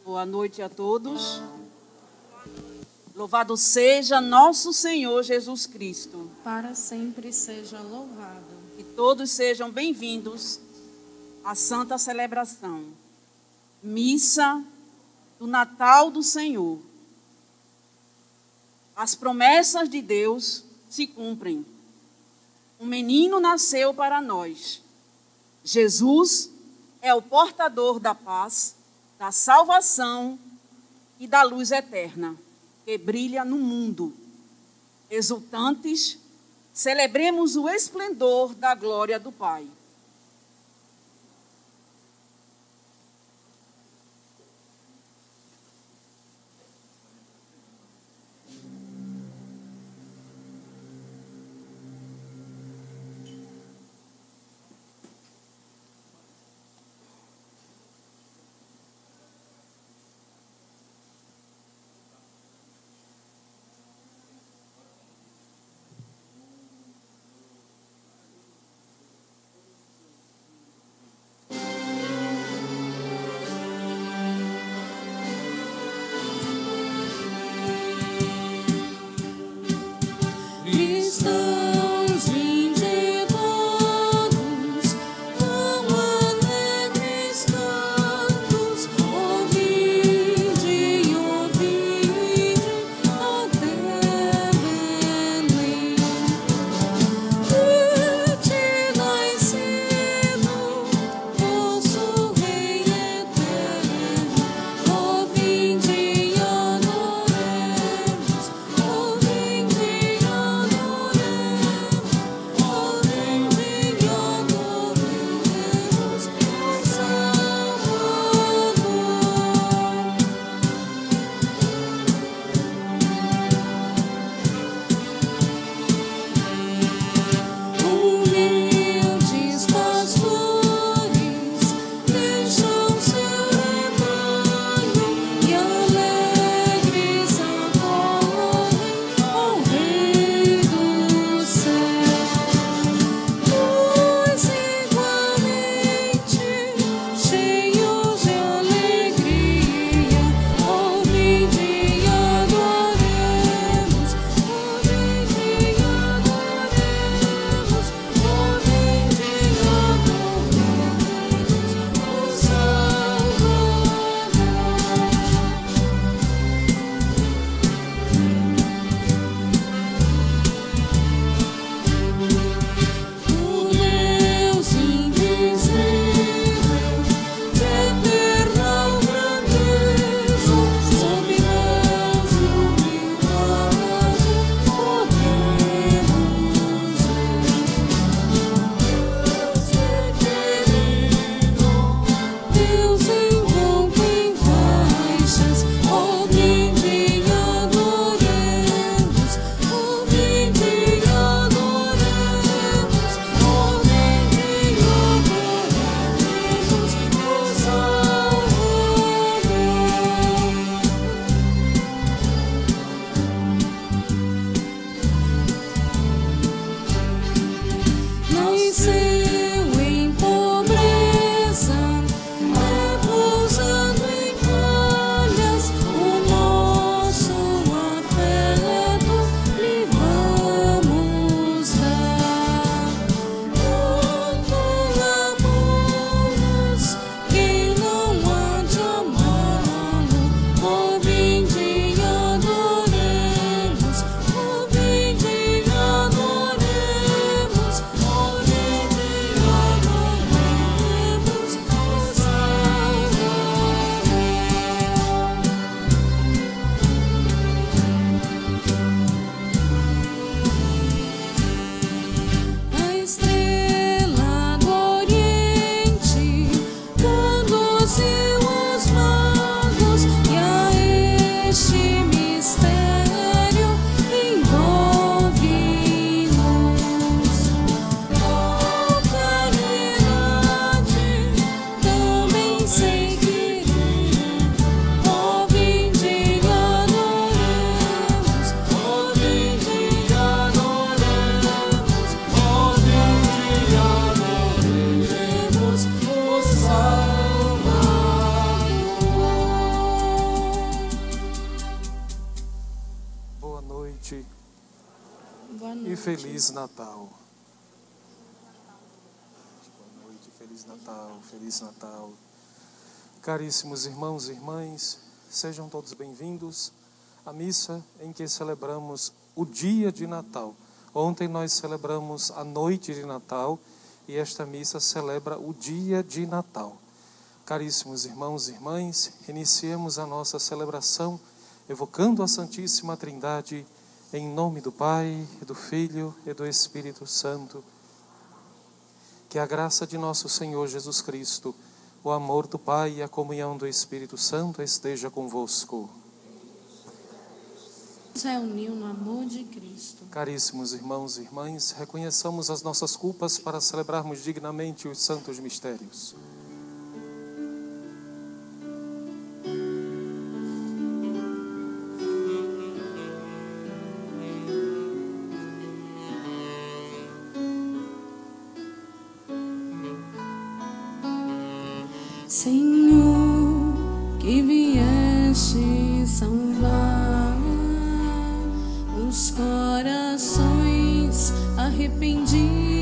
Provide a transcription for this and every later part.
Boa noite a todos. Louvado seja nosso Senhor Jesus Cristo. Para sempre seja louvado. Que todos sejam bem-vindos à santa celebração, missa do Natal do Senhor. As promessas de Deus se cumprem. Um menino nasceu para nós. Jesus é o portador da paz, da salvação e da luz eterna que brilha no mundo. Exultantes, celebremos o esplendor da glória do Pai. Feliz Natal. Boa noite, Feliz Natal, Feliz Natal. Caríssimos irmãos e irmãs, sejam todos bem-vindos à missa em que celebramos o dia de Natal. Ontem nós celebramos a noite de Natal e esta missa celebra o dia de Natal. Caríssimos irmãos e irmãs, iniciemos a nossa celebração evocando a Santíssima Trindade em nome do Pai, do Filho e do Espírito Santo. Que a graça de nosso Senhor Jesus Cristo, o amor do Pai e a comunhão do Espírito Santo esteja convosco. Nos reuniu no amor de Cristo. Caríssimos irmãos e irmãs, reconheçamos as nossas culpas para celebrarmos dignamente os santos mistérios. Senhor, que vieste salvar os corações arrependidos,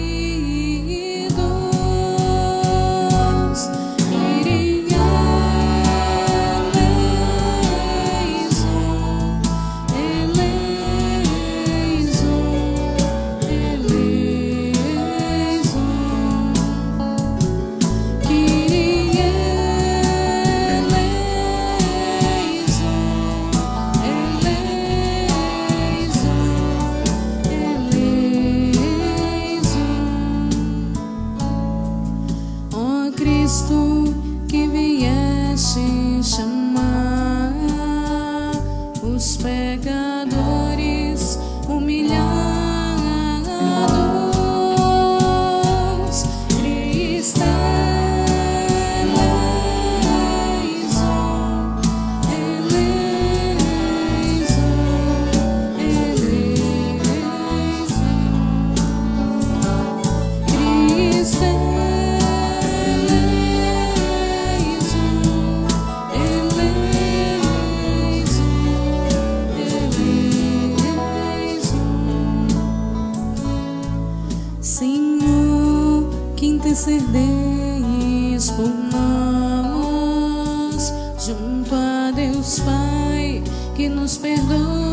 que vieste chamar os pecadores humilhados, Cristo Senhor, que intercedeis por nós, junto a Deus Pai, que nos perdoa.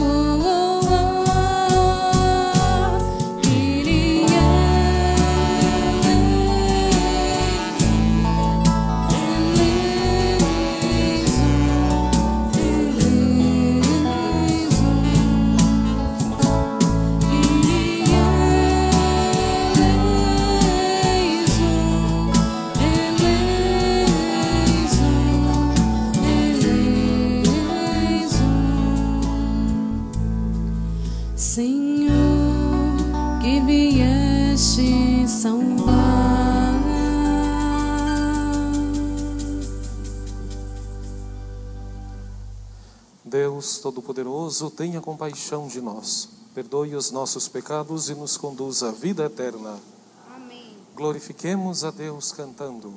Senhor, que vieste salvar. Deus Todo-Poderoso, tenha compaixão de nós, perdoe os nossos pecados e nos conduza à vida eterna. Amém. Glorifiquemos a Deus cantando.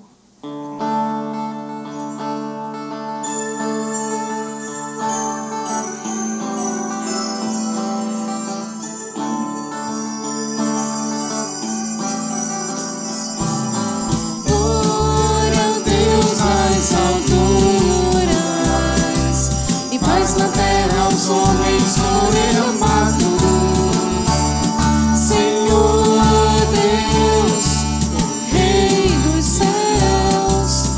Na terra aos homens derramados, Senhor Deus, Rei dos céus,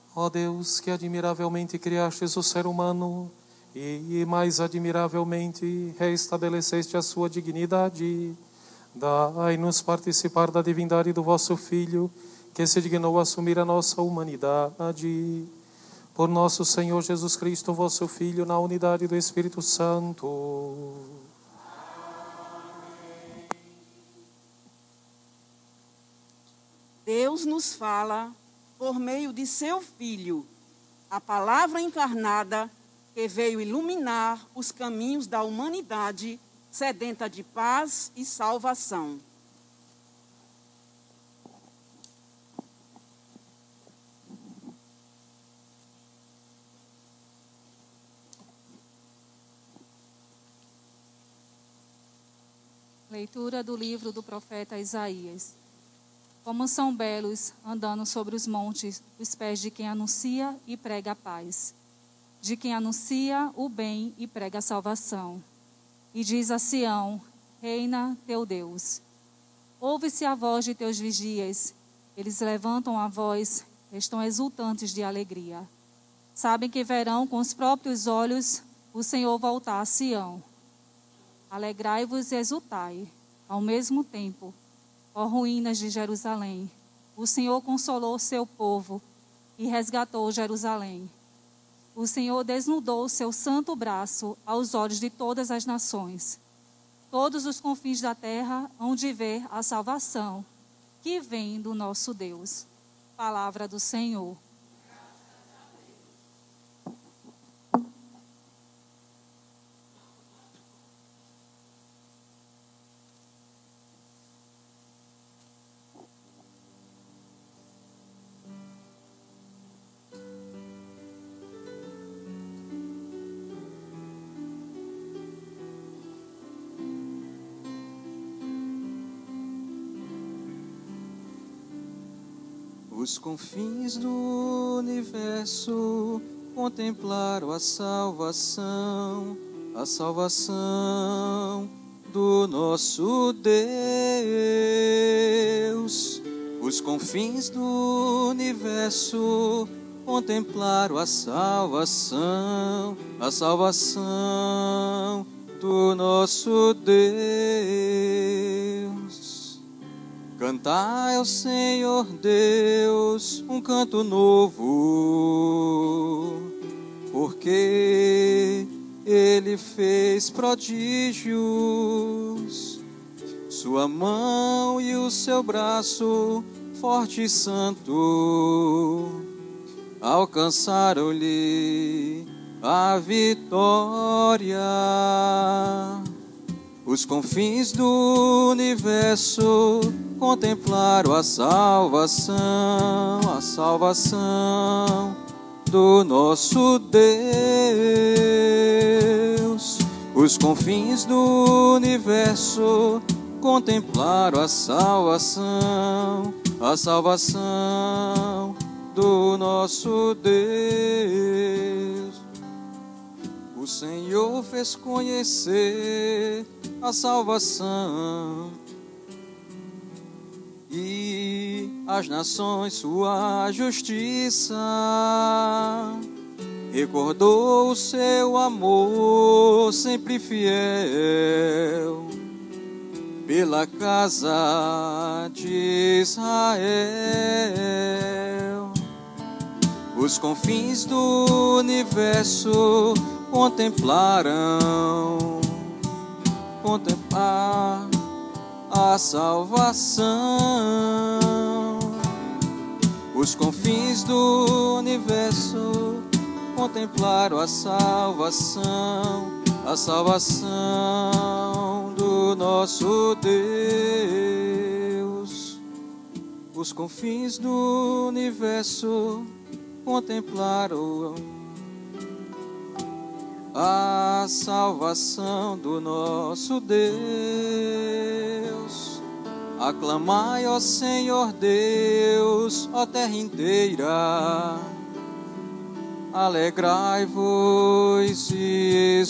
Ó Deus, que admiravelmente criastes o ser humano e mais admiravelmente restabeleceste a sua dignidade, dai-nos participar da divindade do vosso Filho, que se dignou assumir a nossa humanidade. Por nosso Senhor Jesus Cristo, vosso Filho, na unidade do Espírito Santo. Deus nos fala por meio de seu Filho, a palavra encarnada que veio iluminar os caminhos da humanidade sedenta de paz e salvação. Leitura do livro do profeta Isaías. Como são belos, andando sobre os montes, os pés de quem anuncia e prega a paz, de quem anuncia o bem e prega a salvação. E diz a Sião: reina teu Deus. Ouve-se a voz de teus vigias, eles levantam a voz, estão exultantes de alegria. Sabem que verão com os próprios olhos o Senhor voltar a Sião. Alegrai-vos e exultai, ao mesmo tempo, ó ruínas de Jerusalém. O Senhor consolou seu povo e resgatou Jerusalém. O Senhor desnudou seu santo braço aos olhos de todas as nações. Todos os confins da terra hão de ver a salvação que vem do nosso Deus. Palavra do Senhor. Os confins do universo contemplaram a salvação do nosso Deus. Os confins do universo contemplaram a salvação do nosso Deus. Cantai ao Senhor Deus um canto novo, porque Ele fez prodígios. Sua mão e o seu braço forte e santo alcançaram-lhe a vitória. Os confins do universo contemplaram a salvação do nosso Deus. Os confins do universo contemplaram a salvação do nosso Deus. O Senhor fez conhecer a salvação e as nações sua justiça. Recordou o seu amor sempre fiel pela casa de Israel. Os confins do universo contemplaram a salvação. Os confins do universo contemplaram a salvação do nosso Deus. Os confins do universo contemplaram a salvação do nosso Deus. Aclamai, ó Senhor Deus, ó terra inteira. Alegrai-vos e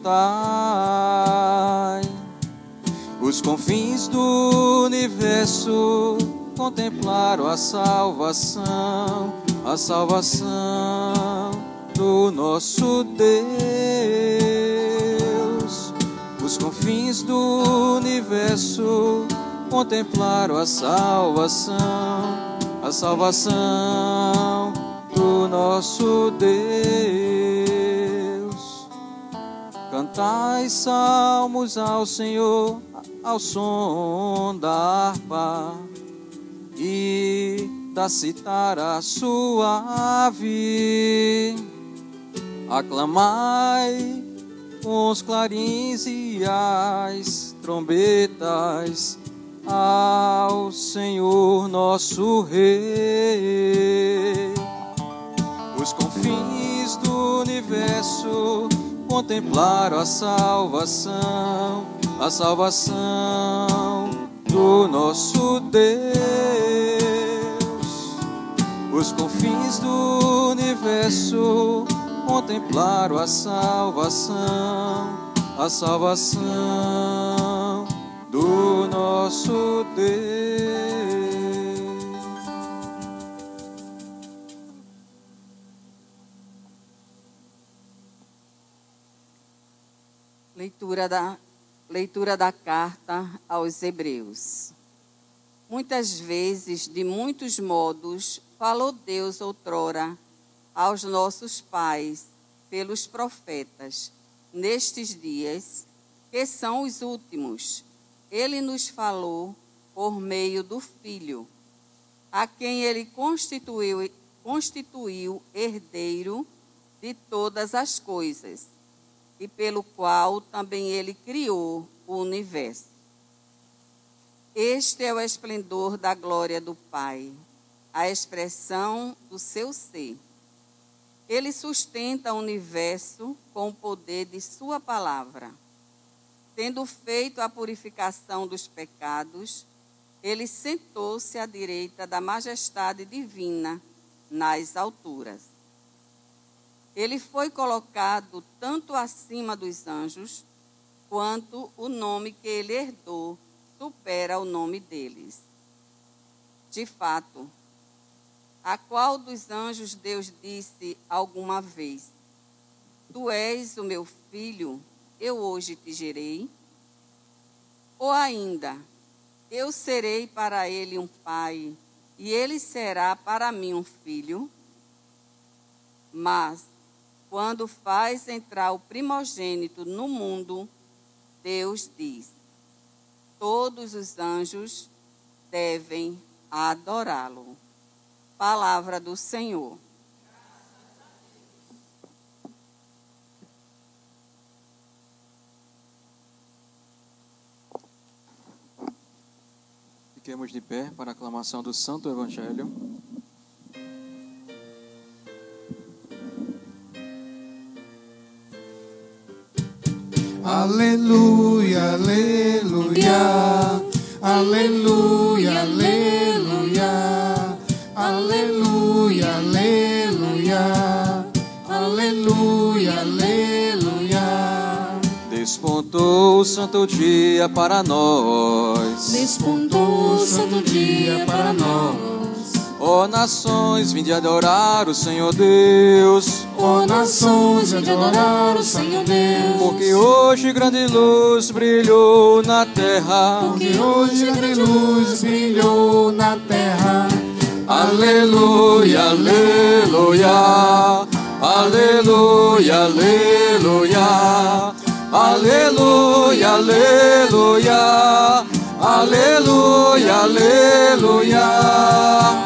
exultai. Os confins do universo contemplaram a salvação a salvação do nosso Deus. Os confins do universo contemplaram a salvação do nosso Deus. Cantai salmos ao Senhor ao som da harpa e da citara suave. Aclamai com os clarins e as trombetas ao Senhor nosso Rei. Os confins do universo contemplaram a salvação do nosso Deus. Os confins do universo contemplaram a salvação do nosso Deus. Leitura da carta aos Hebreus. Muitas vezes, de muitos modos, falou Deus outrora aos nossos pais pelos profetas. Nestes dias, que são os últimos, Ele nos falou por meio do Filho, a quem Ele constituiu herdeiro de todas as coisas, e pelo qual também Ele criou o universo. Este é o esplendor da glória do Pai, a expressão do seu ser. Ele sustenta o universo com o poder de sua palavra. Tendo feito a purificação dos pecados, Ele sentou-se à direita da majestade divina nas alturas. Ele foi colocado tanto acima dos anjos, quanto o nome que Ele herdou supera o nome deles. De fato, a qual dos anjos Deus disse alguma vez: Tu és o meu filho, eu hoje te gerei? Ou ainda, eu serei para ele um pai, e ele será para mim um filho? Mas, quando faz entrar o primogênito no mundo, Deus diz: todos os anjos devem adorá-lo. Palavra do Senhor. Fiquemos de pé para a aclamação do Santo Evangelho. Aleluia, aleluia, aleluia, aleluia, aleluia, aleluia, aleluia, aleluia. Despontou o santo dia para nós. Despontou o santo dia para nós. Ó nações, vinde adorar o Senhor Deus. Ó nações, vinde adorar o Senhor Deus. Porque hoje grande luz brilhou na terra. Porque hoje grande luz brilhou na terra. Aleluia, aleluia, aleluia, aleluia, aleluia, aleluia, aleluia, aleluia.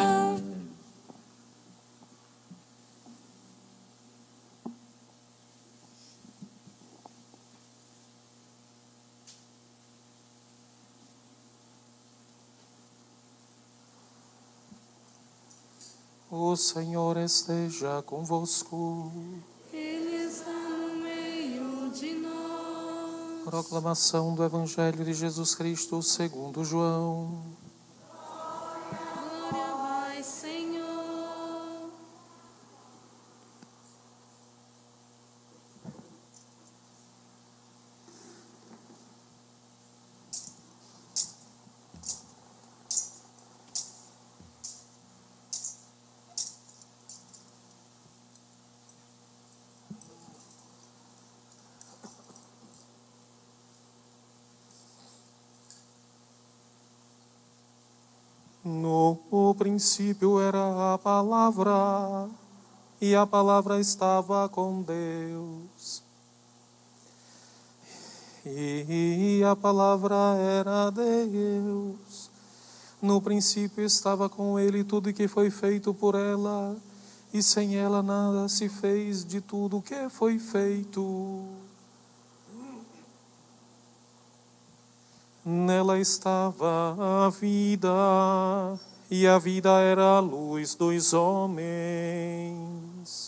O Senhor esteja convosco. Ele está no meio de nós. Proclamação do Evangelho de Jesus Cristo segundo João. Glória a vós, Senhor. princípio era a palavra, e a palavra estava com Deus. E a palavra era Deus. No princípio estava com ele tudo que foi feito por ela, e sem ela nada se fez de tudo que foi feito. Nela estava a vida, e a vida era a luz dos homens.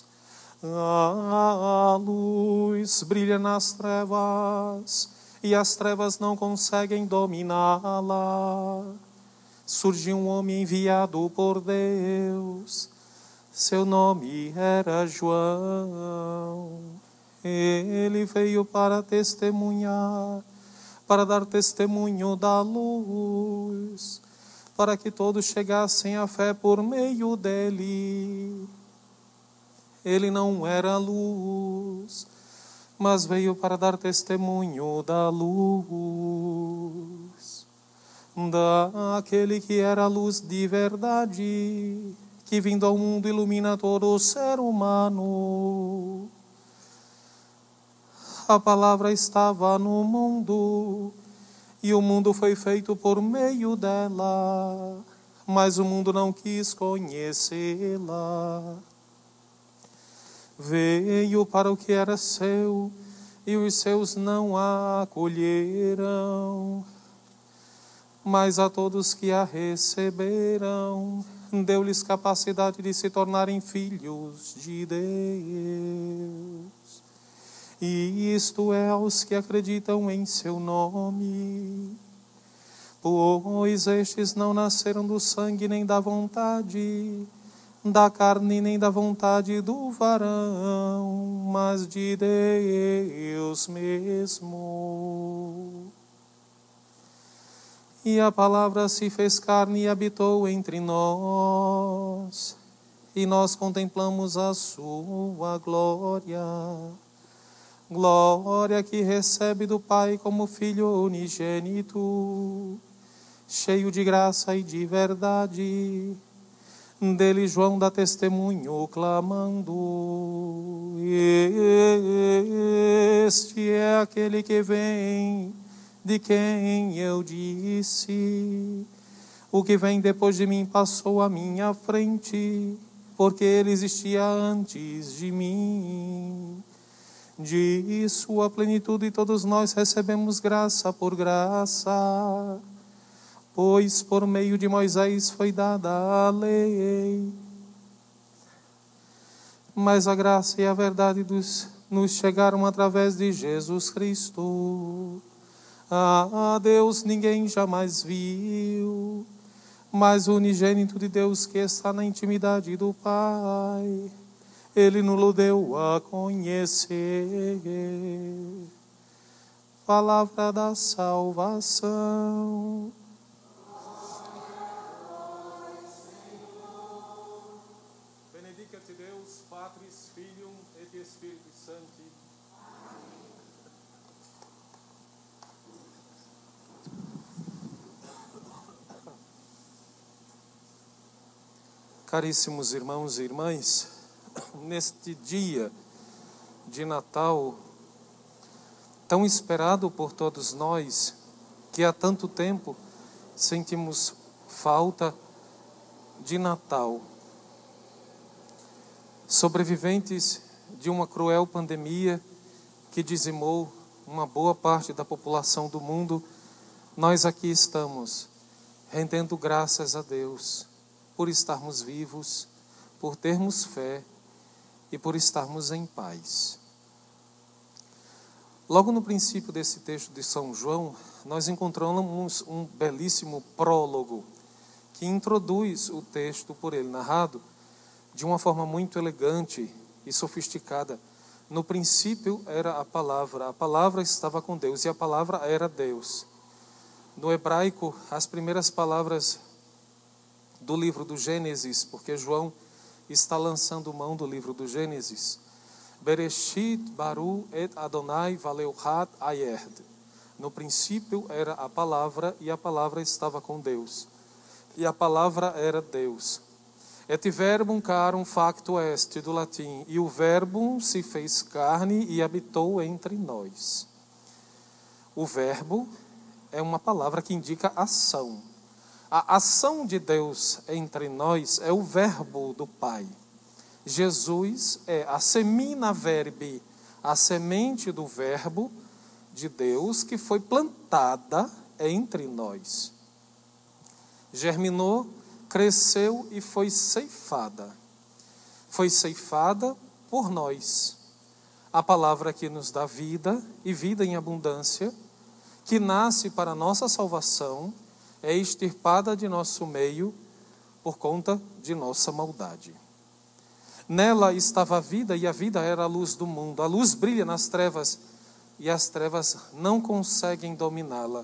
A luz brilha nas trevas, e as trevas não conseguem dominá-la. Surgiu um homem enviado por Deus, seu nome era João. Ele veio para testemunhar, para dar testemunho da luz, para que todos chegassem à fé por meio dele. Ele não era luz, mas veio para dar testemunho da luz, daquele que era a luz de verdade, que vindo ao mundo ilumina todo o ser humano. A palavra estava no mundo, e o mundo foi feito por meio dela, mas o mundo não quis conhecê-la. Veio para o que era seu, e os seus não a acolheram. Mas a todos que a receberam, deu-lhes capacidade de se tornarem filhos de Deus. E isto é aos que acreditam em seu nome. Pois estes não nasceram do sangue nem da vontade da carne nem da vontade do varão, mas de Deus mesmo. E a palavra se fez carne e habitou entre nós, e nós contemplamos a sua glória, glória que recebe do Pai como Filho unigênito, cheio de graça e de verdade. Dele João dá testemunho clamando: este é aquele que vem, de quem eu disse, o que vem depois de mim passou à minha frente, porque ele existia antes de mim. De sua plenitude todos nós recebemos graça por graça, pois por meio de Moisés foi dada a lei, mas a graça e a verdade nos chegaram através de Jesus Cristo. A Deus ninguém jamais viu, mas o unigênito de Deus que está na intimidade do Pai, Ele nos deu a conhecer. Palavra da salvação. Benedicat Deus, Patris, Filium et Spiritus Sancti. Caríssimos irmãos e irmãs, neste dia de Natal, tão esperado por todos nós, que há tanto tempo sentimos falta de Natal. Sobreviventes de uma cruel pandemia que dizimou uma boa parte da população do mundo, nós aqui estamos, rendendo graças a Deus por estarmos vivos, por termos fé e por estarmos em paz. Logo no princípio desse texto de São João, nós encontramos um belíssimo prólogo que introduz o texto por ele narrado de uma forma muito elegante e sofisticada. No princípio era a palavra estava com Deus e a palavra era Deus. No hebraico, as primeiras palavras do livro do Gênesis, porque João está lançando mão do livro do Gênesis. Bereshit baru et Adonai valeuhat ayerd. No princípio era a palavra e a palavra estava com Deus. e a palavra era Deus. Et verbum carum facto est, do latim, e o verbo se fez carne e habitou entre nós. O verbo é uma palavra que indica ação. A ação de Deus entre nós é o verbo do Pai. Jesus é a semina verbi, a semente do verbo de Deus que foi plantada entre nós. Germinou, cresceu e foi ceifada. Foi ceifada por nós. A palavra que nos dá vida e vida em abundância, que nasce para a nossa salvação, é extirpada de nosso meio por conta de nossa maldade. Nela estava a vida e a vida era a luz do mundo. A luz brilha nas trevas e as trevas não conseguem dominá-la.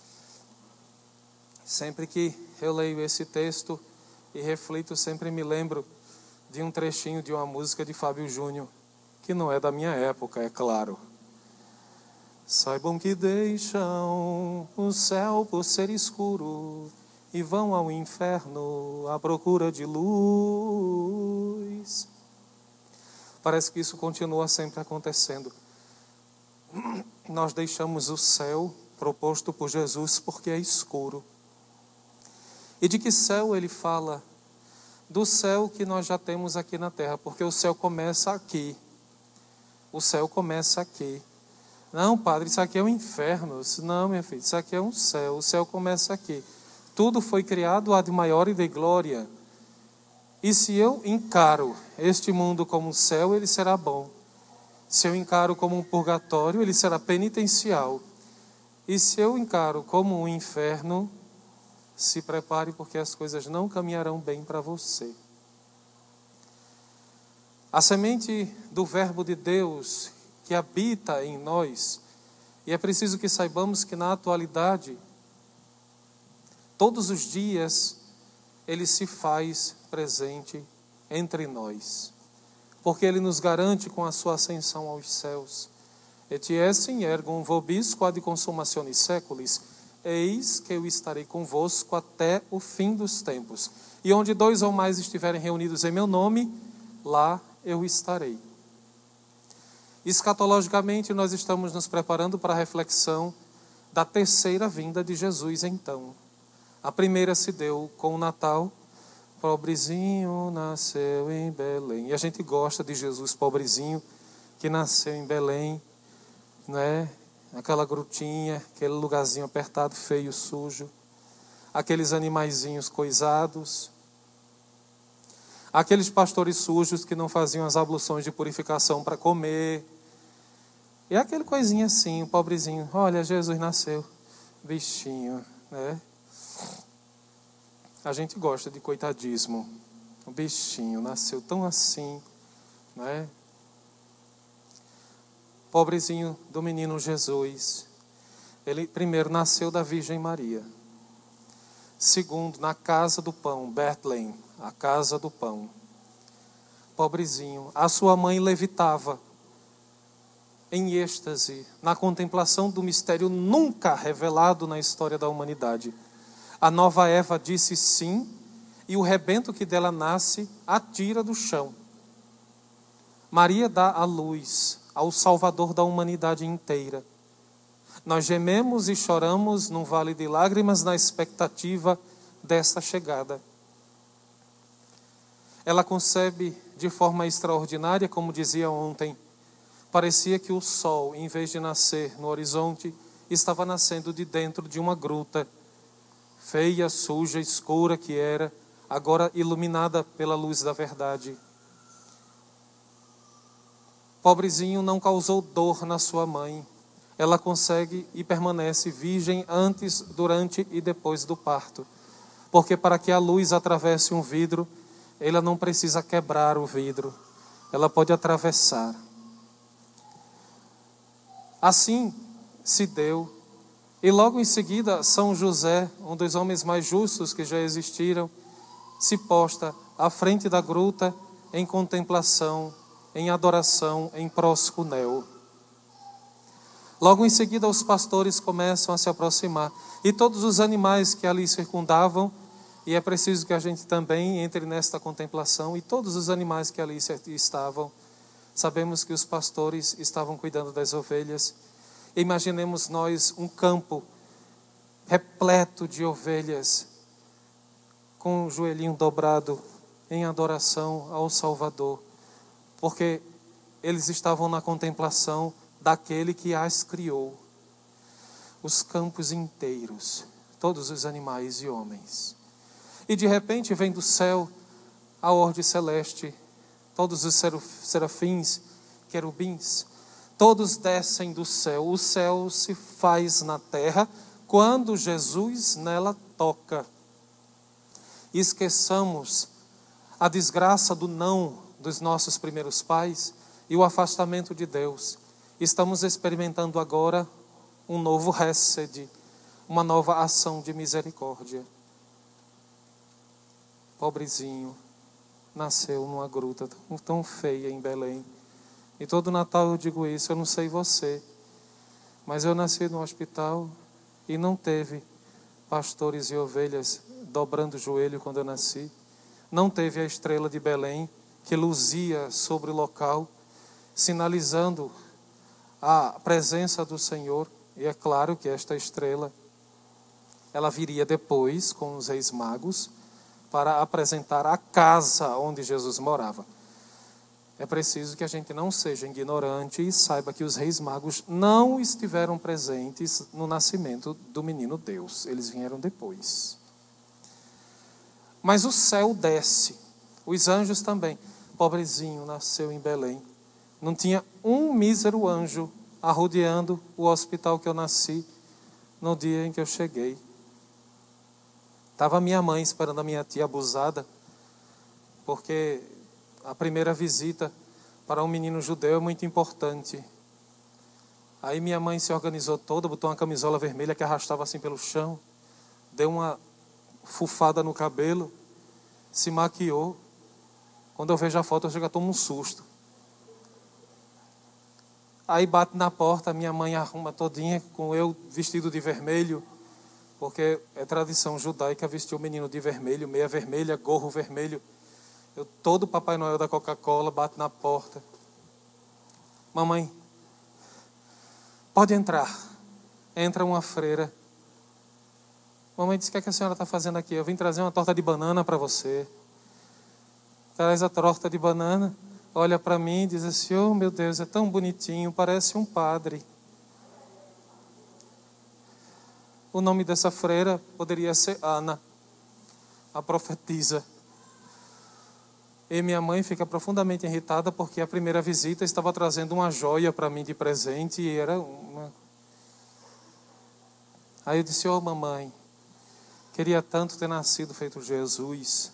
Sempre que eu leio esse texto e reflito, sempre me lembro de um trechinho de uma música de Fábio Júnior, que não é da minha época, é claro. Saibam que deixam o céu por ser escuro e vão ao inferno à procura de luz. Parece que isso continua sempre acontecendo. Nós deixamos o céu proposto por Jesus porque é escuro. E de que céu ele fala? Do céu que nós já temos aqui na terra, porque o céu começa aqui. O céu começa aqui. Não, padre, isso aqui é um inferno. Não, minha filha, isso aqui é um céu. O céu começa aqui. Tudo foi criado ad maior e de glória. E se eu encaro este mundo como um céu, ele será bom. Se eu encaro como um purgatório, ele será penitencial. E se eu encaro como um inferno, se prepare, porque as coisas não caminharão bem para você. A semente do verbo de Deus que habita em nós, e é preciso que saibamos que na atualidade, todos os dias, ele se faz presente entre nós, porque ele nos garante com a sua ascensão aos céus. Et essem ergum vobisco ad consummatione saeculis, eis que eu estarei convosco até o fim dos tempos. E onde 2 ou mais estiverem reunidos em meu nome, lá eu estarei. Escatologicamente, nós estamos nos preparando para a reflexão da terceira vinda de Jesus, então. A primeira se deu com o Natal. Pobrezinho nasceu em Belém. E a gente gosta de Jesus pobrezinho, que nasceu em Belém, né? Aquela grutinha, aquele lugarzinho apertado, feio, sujo. Aqueles animaizinhos coisados. Aqueles pastores sujos que não faziam as abluções de purificação para comer. E aquele coisinha assim, o pobrezinho. Olha, Jesus nasceu. Bichinho, né? A gente gosta de coitadismo. O bichinho nasceu tão assim, né? Pobrezinho do menino Jesus. Ele primeiro nasceu da Virgem Maria. Segundo, na casa do pão, Bethlehem, a casa do pão. Pobrezinho. A sua mãe levitava em êxtase, na contemplação do mistério nunca revelado na história da humanidade. A nova Eva disse sim, e o rebento que dela nasce a tira do chão. Maria dá a luz ao Salvador da humanidade inteira. Nós gememos e choramos num vale de lágrimas na expectativa desta chegada. Ela concebe de forma extraordinária, como dizia ontem. Parecia que o sol, em vez de nascer no horizonte, estava nascendo de dentro de uma gruta, feia, suja, escura que era, agora iluminada pela luz da verdade. Pobrezinho não causou dor na sua mãe. Ela consegue e permanece virgem antes, durante e depois do parto. Porque para que a luz atravesse um vidro, ela não precisa quebrar o vidro. Ela pode atravessar. Assim se deu. E logo em seguida, São José, um dos homens mais justos que já existiram, se posta à frente da gruta em contemplação, em adoração, em proscunel. Logo em seguida, os pastores começam a se aproximar. E todos os animais que ali circundavam E é preciso que a gente também entre nesta contemplação, e todos os animais que ali estavam, sabemos que os pastores estavam cuidando das ovelhas. Imaginemos nós um campo repleto de ovelhas, com o joelhinho dobrado em adoração ao Salvador, porque eles estavam na contemplação daquele que as criou. Os campos inteiros, todos os animais e homens. E de repente vem do céu a ordem celeste, todos os serafins, querubins, todos descem do céu. O céu se faz na terra quando Jesus nela toca. Esqueçamos a desgraça do não dos nossos primeiros pais e o afastamento de Deus. Estamos experimentando agora um novo hesed, uma nova ação de misericórdia. Pobrezinho, nasceu numa gruta tão feia em Belém. E todo Natal eu digo isso, eu não sei você, mas eu nasci no hospital e não teve pastores e ovelhas dobrando o joelho quando eu nasci. Não teve a estrela de Belém que luzia sobre o local, sinalizando a presença do Senhor. E é claro que esta estrela, ela viria depois com os reis magos para apresentar a casa onde Jesus morava. É preciso que a gente não seja ignorante e saiba que os reis magos não estiveram presentes no nascimento do menino Deus. Eles vieram depois. Mas o céu desce, os anjos também. Pobrezinho, nasceu em Belém. Não tinha um mísero anjo arrodeando o hospital que eu nasci no dia em que eu cheguei. Estava minha mãe esperando a minha tia abusada, porque a primeira visita para um menino judeu é muito importante. Aí minha mãe se organizou toda, botou uma camisola vermelha que arrastava assim pelo chão, deu uma fufada no cabelo, se maquiou. Quando eu vejo a foto, eu já tomo um susto. Aí bate na porta, minha mãe arruma todinha, com eu vestido de vermelho, porque é tradição judaica vestir o menino de vermelho, meia vermelha, gorro vermelho. Eu, todo Papai Noel da Coca-Cola, bate na porta. Mamãe, pode entrar. Entra uma freira. Mamãe disse, o que é que a senhora está fazendo aqui? Eu vim trazer uma torta de banana para você. Traz a torta de banana, olha para mim e diz assim, oh meu Deus, é tão bonitinho, parece um padre. O nome dessa freira poderia ser Ana, a profetisa. E minha mãe fica profundamente irritada porque a primeira visita estava trazendo uma joia para mim de presente e era uma... Aí eu disse, oh mamãe, queria tanto ter nascido feito Jesus.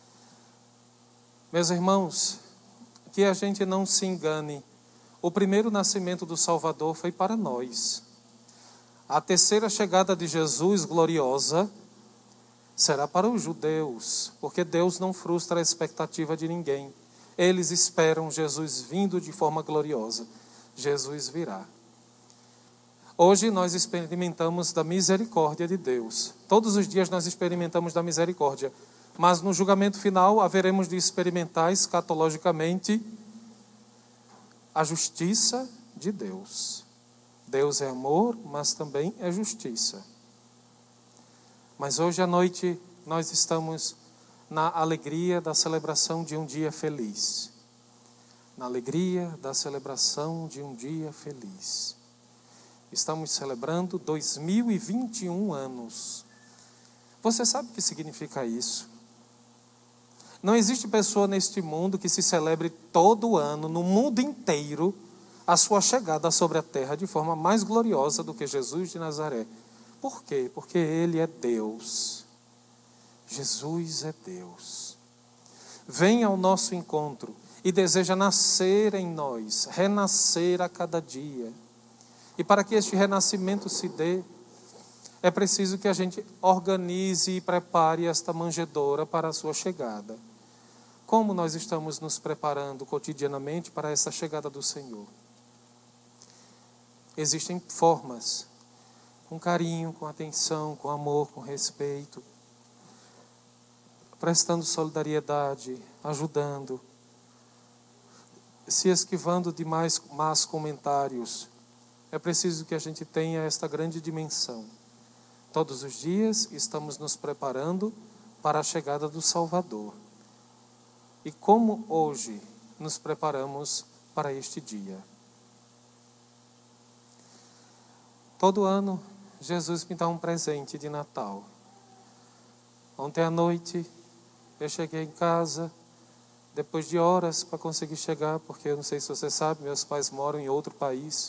Meus irmãos, que a gente não se engane, o primeiro nascimento do Salvador foi para nós. A terceira chegada de Jesus, gloriosa, será para os judeus, porque Deus não frustra a expectativa de ninguém. Eles esperam Jesus vindo de forma gloriosa. Jesus virá. Hoje nós experimentamos da misericórdia de Deus. Todos os dias nós experimentamos da misericórdia. Mas no julgamento final haveremos de experimentar escatologicamente a justiça de Deus. Deus é amor, mas também é justiça. Mas hoje à noite nós estamos na alegria da celebração de um dia feliz. Na alegria da celebração de um dia feliz. Estamos celebrando 2021 anos. Você sabe o que significa isso? Não existe pessoa neste mundo que se celebre todo ano, no mundo inteiro, a sua chegada sobre a terra de forma mais gloriosa do que Jesus de Nazaré. Por quê? Porque Ele é Deus. Jesus é Deus. Vem ao nosso encontro e deseja nascer em nós, renascer a cada dia. E para que este renascimento se dê, é preciso que a gente organize e prepare esta manjedoura para a sua chegada. Como nós estamos nos preparando cotidianamente para essa chegada do Senhor? Existem formas, com carinho, com atenção, com amor, com respeito. prestando solidariedade, ajudando, se esquivando de más comentários. É preciso que a gente tenha esta grande dimensão. Todos os dias estamos nos preparando para a chegada do Salvador. E como hoje nos preparamos para este dia? Todo ano, Jesus me dá um presente de Natal. Ontem à noite, eu cheguei em casa, depois de horas para conseguir chegar, porque eu não sei se você sabe, meus pais moram em outro país.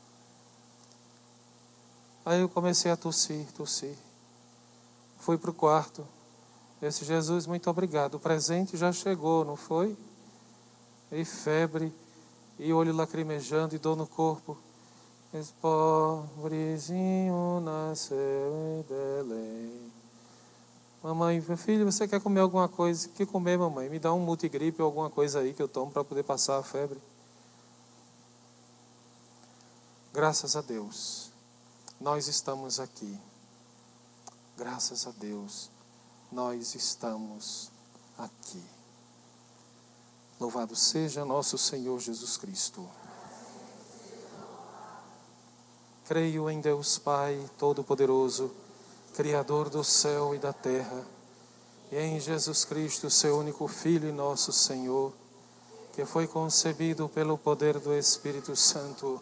Aí eu comecei a tossir. Fui para o quarto. Eu disse: Jesus, muito obrigado. O presente já chegou, não foi? E febre, e olho lacrimejando, e dor no corpo. Esse pobrezinho nasceu em Belém. Mamãe, meu filho, você quer comer alguma coisa? O que comer, mamãe? Me dá um multigripe ou alguma coisa aí que eu tomo para poder passar a febre. Graças a Deus, nós estamos aqui. Graças a Deus, nós estamos aqui. Louvado seja nosso Senhor Jesus Cristo. Creio em Deus Pai Todo-Poderoso, Criador do céu e da terra, e em Jesus Cristo, seu único Filho e nosso Senhor, que foi concebido pelo poder do Espírito Santo,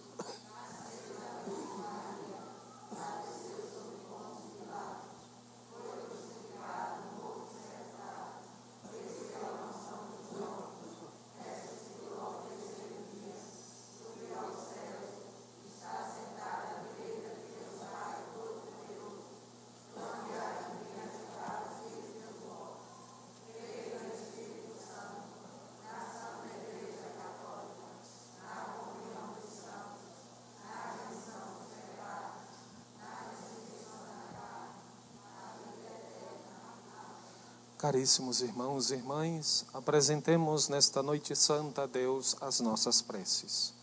Caríssimos irmãos e irmãs, apresentemos nesta noite santa a Deus as nossas preces.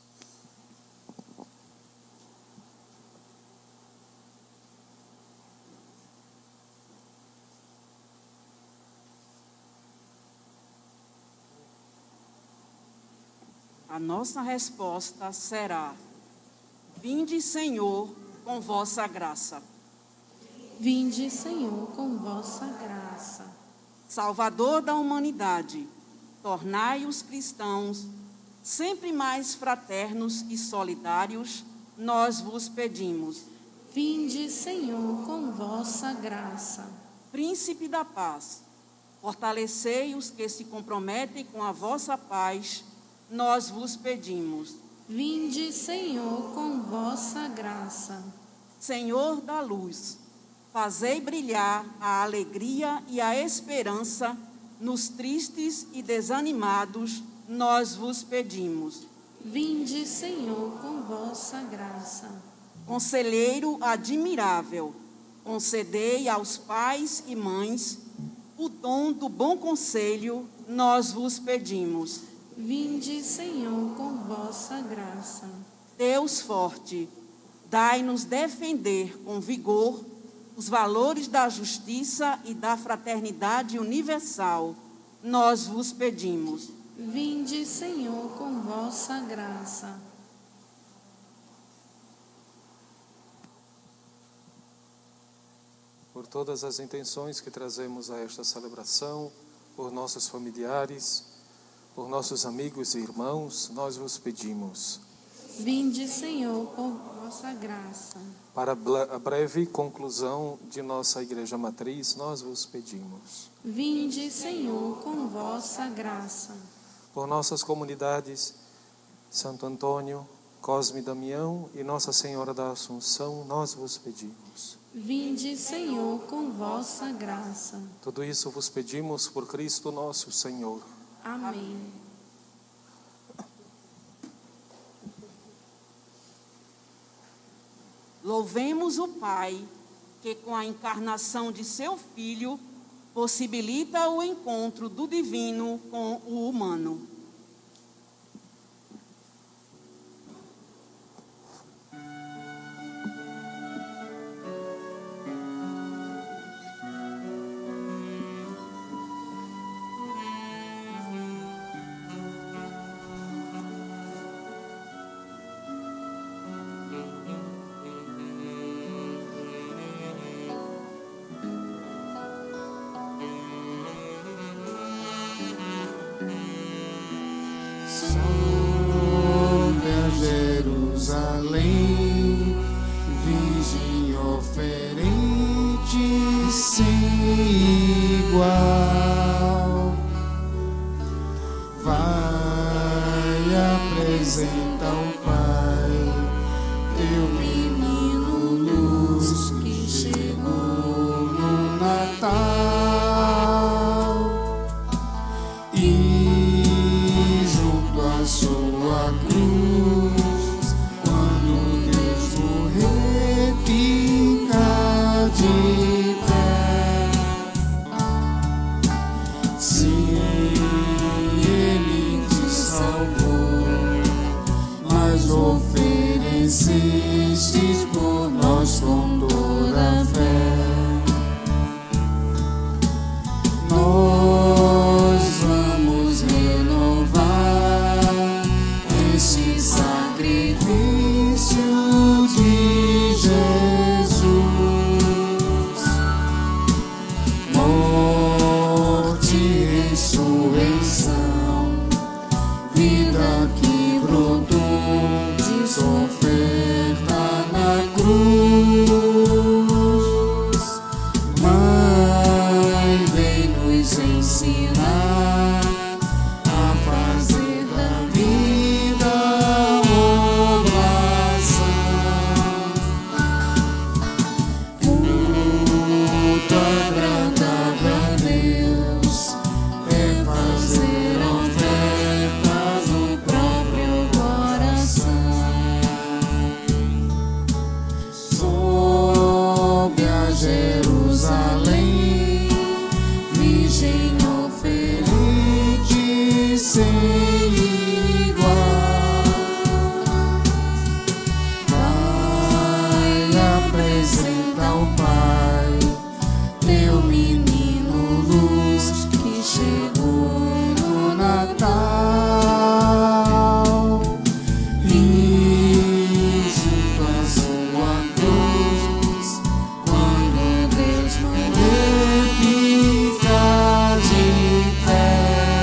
A nossa resposta será: vinde, Senhor, com vossa graça. Vinde, Senhor, com vossa graça. Salvador da humanidade, tornai os cristãos sempre mais fraternos e solidários, nós vos pedimos. Vinde, Senhor, com vossa graça. Príncipe da paz, fortalecei os que se comprometem com a vossa paz, nós vos pedimos. Vinde, Senhor, com vossa graça. Senhor da luz, fazei brilhar a alegria e a esperança nos tristes e desanimados, nós vos pedimos. Vinde, Senhor, com vossa graça. Conselheiro admirável, concedei aos pais e mães o dom do bom conselho, nós vos pedimos. Vinde, Senhor, com vossa graça. Deus forte, dai-nos defender com vigor os valores da justiça e da fraternidade universal, nós vos pedimos. Vinde, Senhor, com vossa graça. Por todas as intenções que trazemos a esta celebração, por nossos familiares, por nossos amigos e irmãos, nós vos pedimos. Vinde, Senhor, com vossa graça. Para a breve conclusão de nossa Igreja Matriz, nós vos pedimos. Vinde, Senhor, com vossa graça. Por nossas comunidades, Santo Antônio, Cosme e Damião e Nossa Senhora da Assunção, nós vos pedimos. Vinde, Senhor, com vossa graça. Tudo isso vos pedimos por Cristo nosso Senhor. Amém. Louvemos o Pai, que com a encarnação de seu Filho, possibilita o encontro do divino com o humano. apresenta ao Pai teu menino luz que chegou no Natal, e junto à sua cruz, quando Deus morrer, fica de pé. Sim, Ele te salvou, mas oferecestes por nós com toda a fé. Nós vamos renovar este sacrifício de Jesus. Morte e ressurreição, vida que brotou de sua oferta na cruz. Mãe, vem nos ensinar a fazer da vida oblação. Culto agradável a Deus é fazer ofertas do próprio coração. Sobe a Jerusalém, Virgem oferente sem igual. Vai, apresenta ao Pai teu menino luz que chegou no Natal, e junto à sua cruz, quando Deus morrer, fica de pé.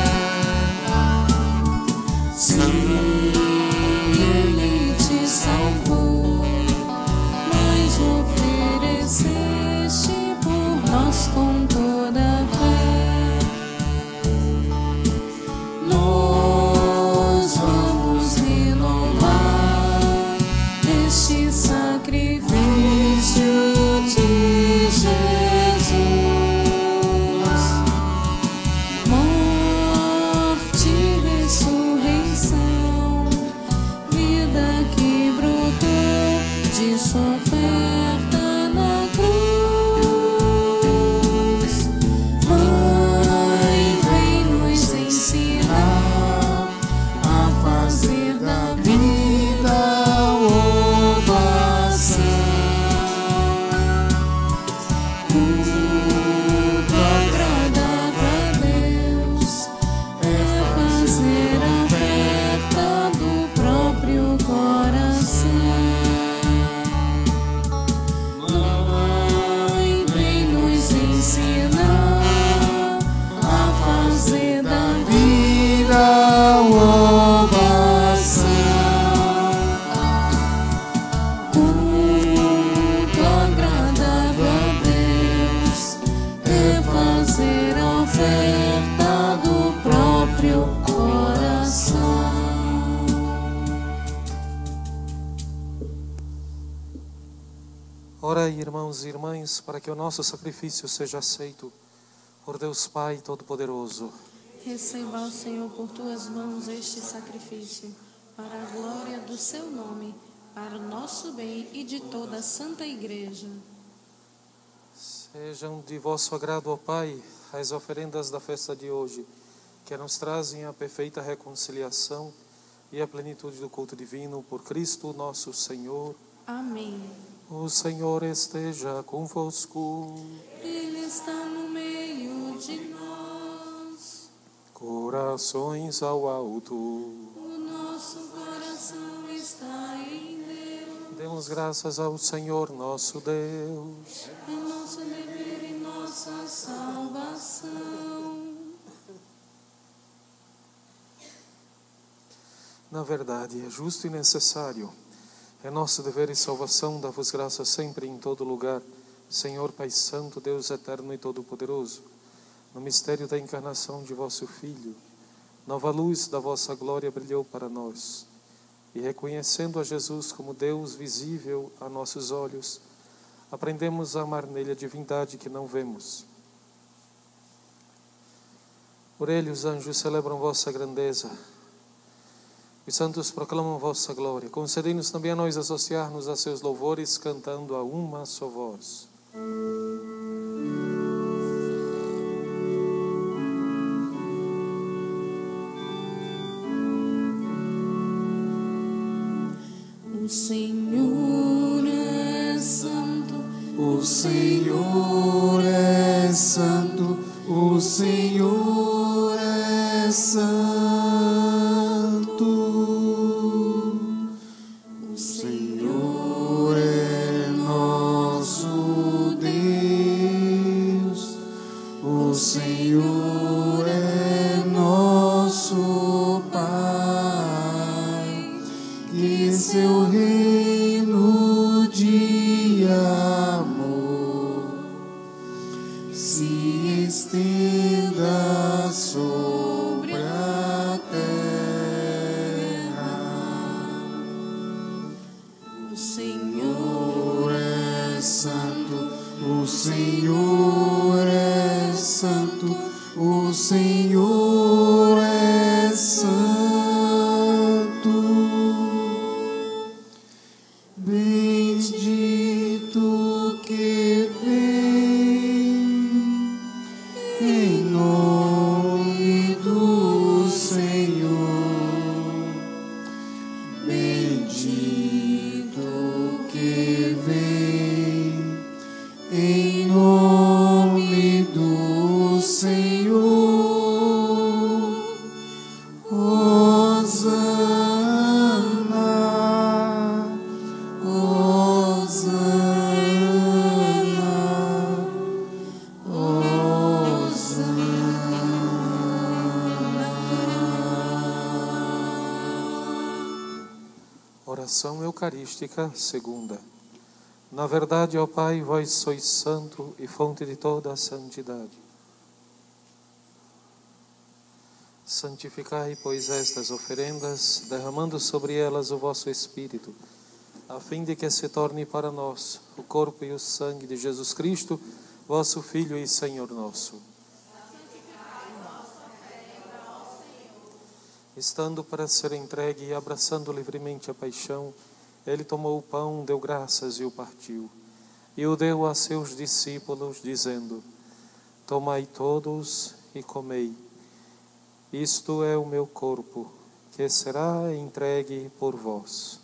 Sim, Ele te salvou, mas ofereceste por nós com toda a fé. Nós vamos renovar este sacrifício de Jesus. Morte e ressurreição, vida que brotou de sua oferta na cruz. Mãe, vem nos ensinar a fazer da vida oblação. Culto agradável a Deus é fazer a oferta do próprio coração. Mãe, vem nos ensinar a fazer da vida ovação. Culto agradável a Deus é fazer a oferta do próprio coração. Ora, irmãos e irmãs, para que o nosso sacrifício seja aceito por Deus Pai Todo-Poderoso. Receba, ó Senhor, por tuas mãos este sacrifício, para a glória do seu nome, para o nosso bem e de toda a Santa Igreja. Sejam de vosso agrado, ó Pai, as oferendas da festa de hoje, que nos trazem a perfeita reconciliação e a plenitude do culto divino por Cristo nosso Senhor. Amém. O Senhor esteja convosco. Ele está no meio de nós. Corações ao alto. O nosso coração está em Deus. Demos graças ao Senhor nosso Deus. É nosso dever e nossa salvação. Na verdade, é justo e necessário. É nosso dever e salvação dar-vos graças sempre e em todo lugar, Senhor Pai Santo, Deus eterno e todo-poderoso, no mistério da encarnação de vosso Filho, nova luz da vossa glória brilhou para nós. E reconhecendo a Jesus como Deus visível a nossos olhos, aprendemos a amar nele a divindade que não vemos. Por ele os anjos celebram vossa grandeza, os santos proclamam vossa glória. Concedei-nos também a nós associar-nos a seus louvores, cantando a uma só voz. O Senhor é santo, O Senhor é santo, o Senhor é santo. O Senhor é nosso Deus, o Senhor é nosso Pai, que seu reino de amor se estenda sobre a terra. o Senhor É santo, o Senhor é santo, o Senhor é santo. Bendito que vem em nome do Senhor. Bendito que vem em nome do Senhor. Hosana, Hosana, Hosana. Oração Eucarística segunda. Na verdade, ó Pai, vós sois santo e fonte de toda a santidade. Santificai, pois, estas oferendas, derramando sobre elas o vosso Espírito, a fim de que se torne para nós o corpo e o sangue de Jesus Cristo, vosso Filho e Senhor nosso. Estando para ser entregue e abraçando livremente a paixão, ele tomou o pão, deu graças e o partiu, e o deu a seus discípulos, dizendo: tomai todos e comei. Isto é o meu corpo, que será entregue por vós.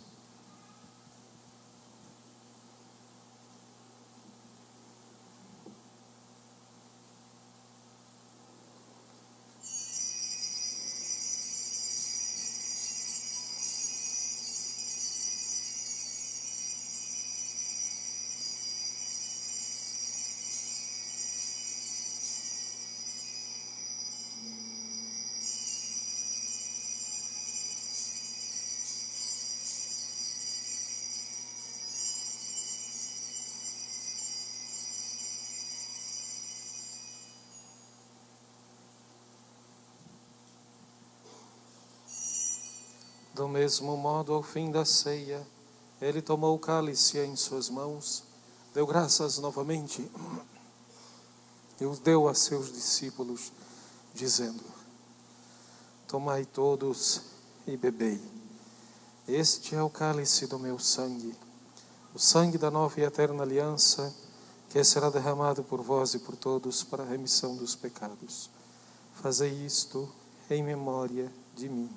Do mesmo modo, ao fim da ceia, ele tomou o cálice em suas mãos, deu graças novamente e o deu a seus discípulos, dizendo: tomai todos e bebei. Este é o cálice do meu sangue, o sangue da nova e eterna aliança, que será derramado por vós e por todos para a remissão dos pecados. Fazei isto em memória de mim.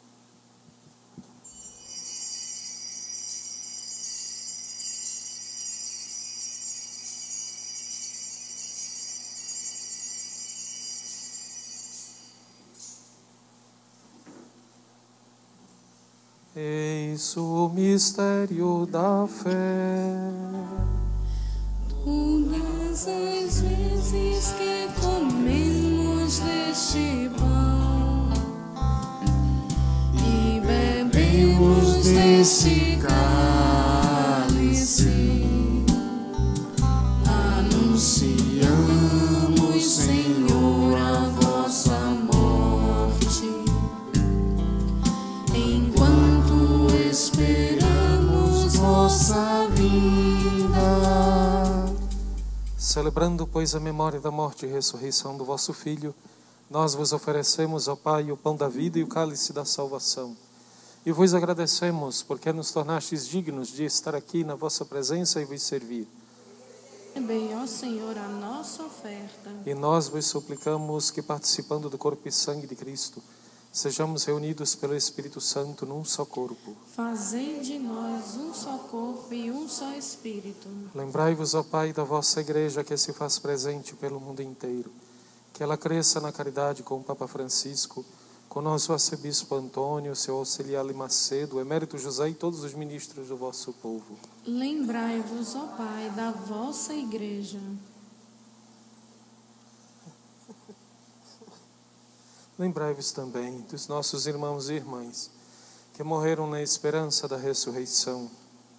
Eis o mistério da fé. Todas as vezes que comemos deste pão e bebemos desse cálice, anunciamos, Senhor, a vossa morte Celebrando, pois, a memória da morte e ressurreição do vosso Filho, nós vos oferecemos, ó Pai, o pão da vida e o cálice da salvação. E vos agradecemos, porque nos tornastes dignos de estar aqui na vossa presença e vos servir. Recebei, ó Senhor, a nossa oferta. E nós vos suplicamos que, participando do corpo e sangue de Cristo, sejamos reunidos pelo Espírito Santo num só corpo. Fazei de nós um só corpo e um só Espírito. Lembrai-vos, ó Pai, da vossa Igreja que se faz presente pelo mundo inteiro. Que ela cresça na caridade com o Papa Francisco, com nosso arcebispo Antônio, seu auxiliar Macedo, o emérito José e todos os ministros do vosso povo. Lembrai-vos, ó Pai, da vossa Igreja. Lembrai-vos também dos nossos irmãos e irmãs que morreram na esperança da ressurreição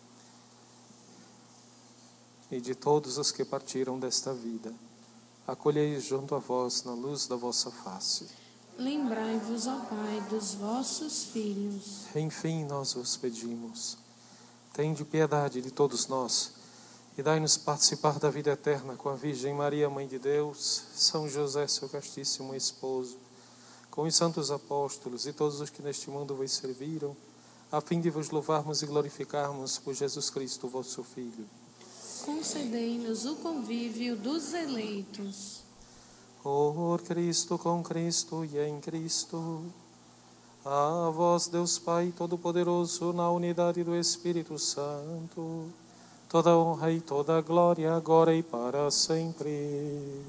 e de todos os que partiram desta vida. Acolhei-os junto a vós na luz da vossa face. Lembrai-vos, ó Pai, dos vossos filhos. Enfim, nós vos pedimos, tende piedade de todos nós e dai-nos participar da vida eterna com a Virgem Maria, Mãe de Deus, São José, seu castíssimo esposo, com os santos apóstolos e todos os que neste mundo vos serviram, a fim de vos louvarmos e glorificarmos por Jesus Cristo, vosso Filho. Concedei-nos o convívio dos eleitos. Por Cristo, com Cristo e em Cristo. A vós, Deus Pai Todo-Poderoso, na unidade do Espírito Santo, toda honra e toda glória, agora e para sempre.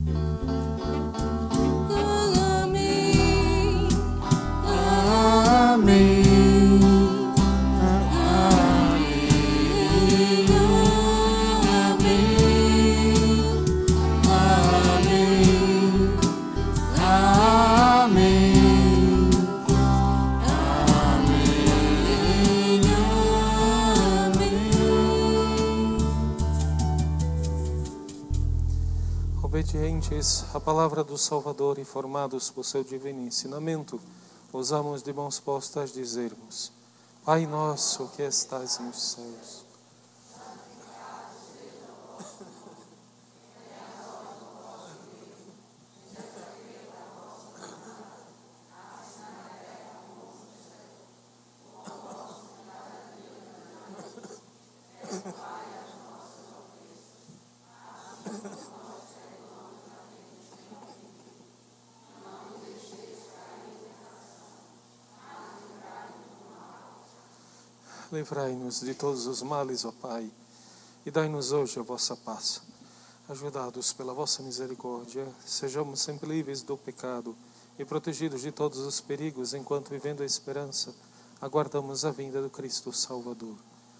Amém. Amém. Obedientes à palavra do Salvador e formados por seu divino ensinamento, ousamos de mãos postas dizermos: Pai nosso que estais nos céus. Livrai-nos de todos os males, ó Pai, e dai-nos hoje a vossa paz. Ajudados pela vossa misericórdia, sejamos sempre livres do pecado e protegidos de todos os perigos, enquanto, vivendo a esperança, aguardamos a vinda do Cristo Salvador.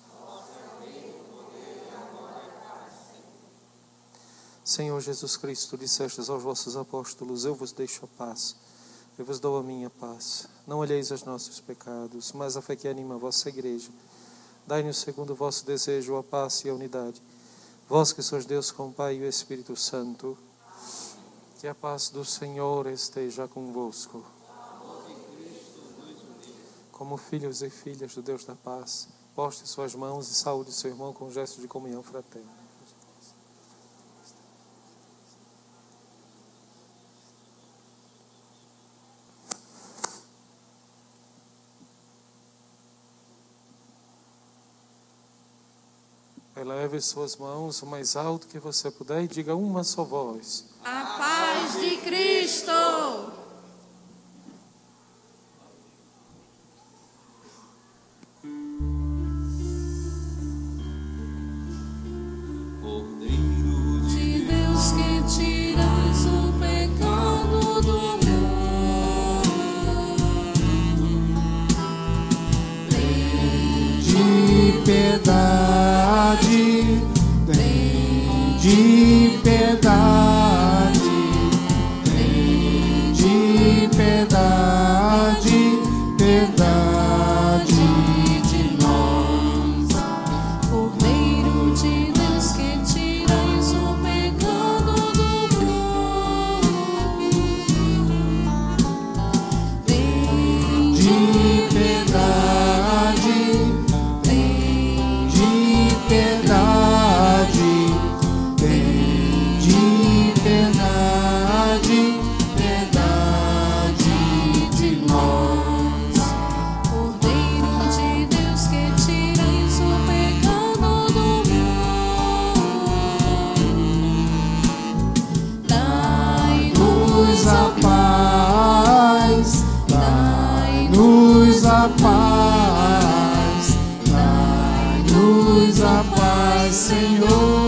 Senhor Jesus Cristo, dissestes aos vossos apóstolos: eu vos deixo a paz, eu vos dou a minha paz. Não olheis os nossos pecados, mas a fé que anima a vossa Igreja. Dai-nos, segundo o vosso desejo, a paz e a unidade. Vós que sois Deus com o Pai e o Espírito Santo, que a paz do Senhor esteja convosco. Como filhos e filhas do Deus da paz, poste suas mãos e saúde seu irmão com um gesto de comunhão fraterna. Eleve suas mãos o mais alto que você puder e diga uma só voz: A paz de Cristo! De Deus que tiras o pecado do mundo, De piedade, de piedade, de piedade, piedade de nós. Cordeiro de Deus que tiras o pecado do mundo, De piedade, de piedade, dai-nos a paz, dai-nos a paz, Senhor.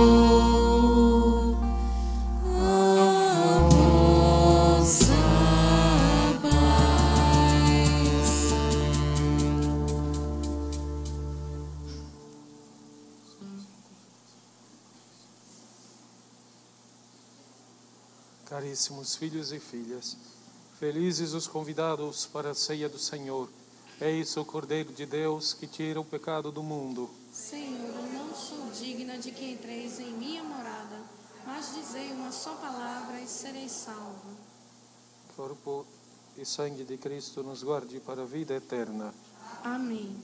Caríssimos filhos e filhas, felizes os convidados para a ceia do Senhor. Eis o Cordeiro de Deus que tira o pecado do mundo. Senhor, eu não sou digna de que entreis em minha morada, mas dizei uma só palavra e serei salvo. Corpo e sangue de Cristo nos guarde para a vida eterna. Amém.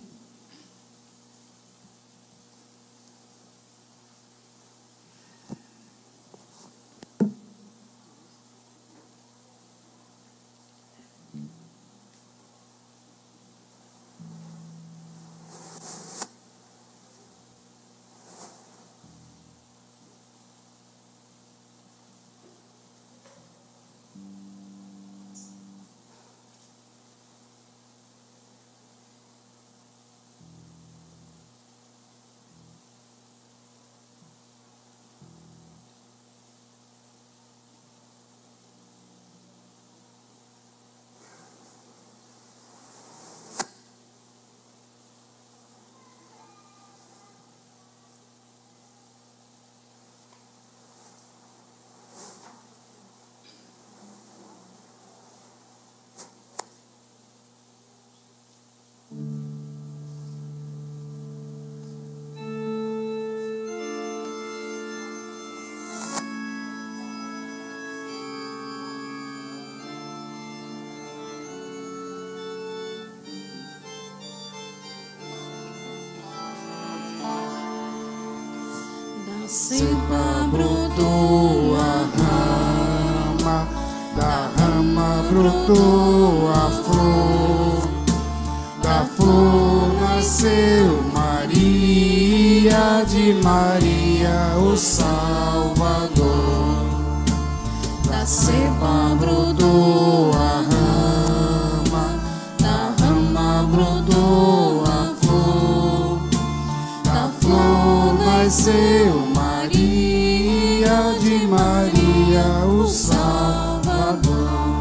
Cepa brotou a rama, da rama brotou a flor, da flor nasceu Maria, de Maria o Salvador. Da cepa brotou a rama, da rama brotou a flor, da flor nasceu Maria, de Maria o Salvador.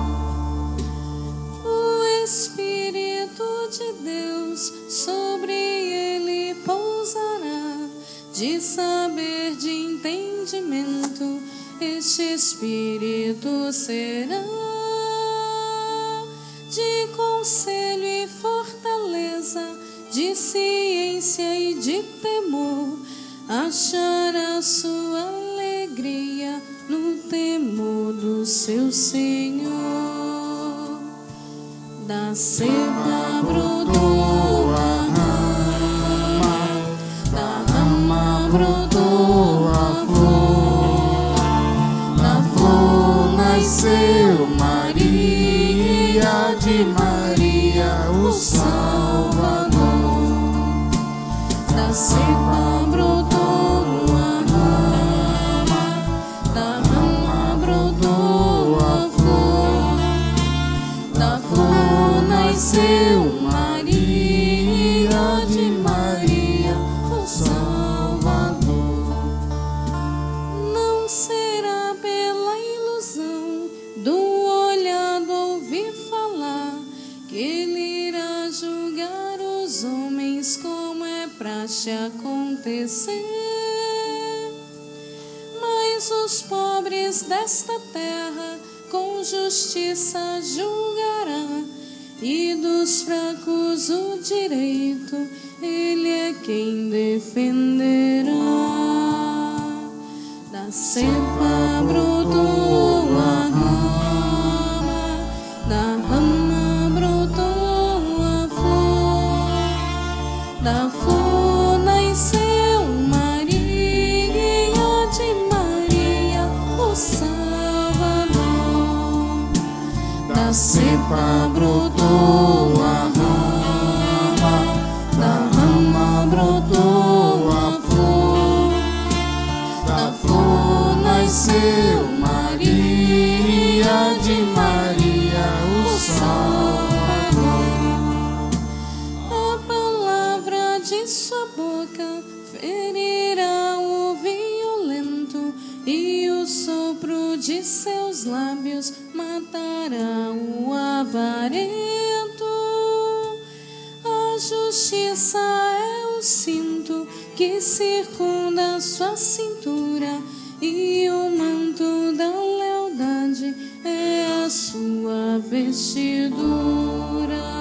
O Espírito de Deus sobre ele pousará, de saber, de entendimento, este Espírito será, de conselho e fortaleza, de ciência e de temor, achará sua alegria no temor do seu Senhor. Da cepa brotou a rama, da rama brotou a flor, da flor nasceu Maria, de Maria o Salvador. Da cepa brotou a rama, da rama brotou a flor, da flor nasceu Maria, de Maria o Salvador. Não será pela ilusão do olhar, do ouvir falar, que ele irá julgar os homens como é praxe acontecer. Mas os pobres desta terra com justiça julgará, e dos fracos o direito ele é quem defenderá. Da cepa brotou a rama, da rama brotou a flor, da flor nasceu Maria, de Maria o Salvador. Da cepa brotou a rama, da rama brotou a flor, da flor nasceu Maria, de seus lábios matará o avarento. A justiça é o cinto que circunda sua cintura, e o manto da lealdade é a sua vestidura.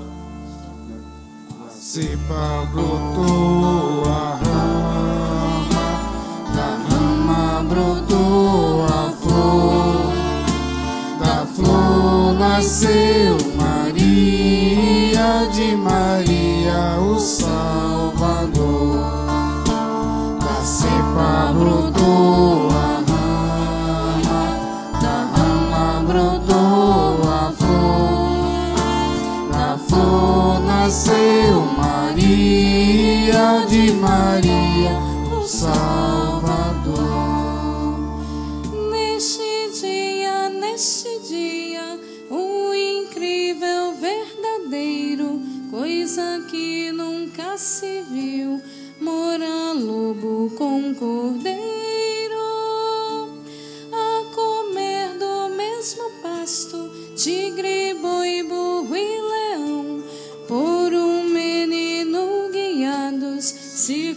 Da cepa brotou a rama, da rama brotou a flor, da flor nasceu Maria, de Maria o Salvador. Da cepa brotou a rama, da rama brotou a flor, da flor nasceu Maria, de Maria o Salvador. Neste dia, o incrível, verdadeiro, coisa que nunca se viu, mora lobo com cordeiro, a comer do mesmo pasto, tigre, boi, burro e leão, por um menino guiados, se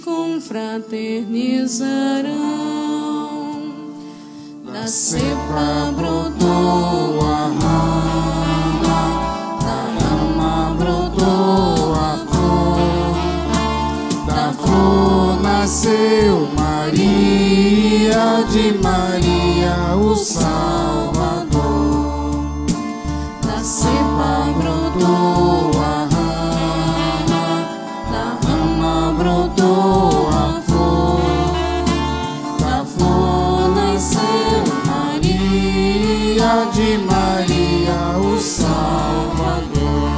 confraternizarão. Da cepa brotou a rama, da rama brotou a flor, da flor nasceu Maria, de Maria o Salvador. Da cepa brotou a rama, da rama brotou a flor, da flor nasceu Maria, de Maria o Salvador.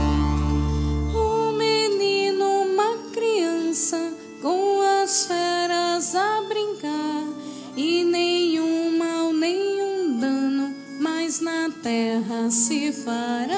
O menino, uma criança, com as feras a brincar, e nenhum mal, nenhum dano mais na terra se fará.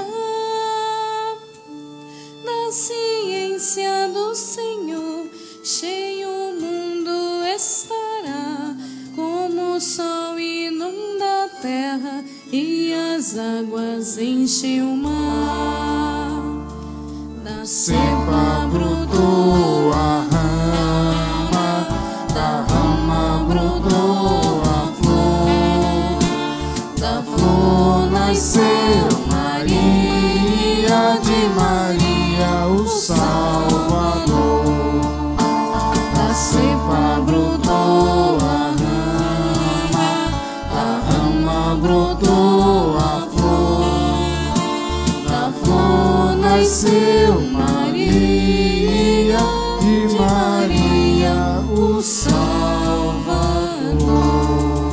Na ciência do Senhor, cheio o mundo estará, como o sol inunda a terra e as águas enchem o mar. Da cepa brotou a rama, da rama brotou a flor, da flor nasceu Maria, de Maria o Salvador. Da cepa brotou a rama, da rama brotou a flor, da flor nasceu Maria, de Maria o Salvador.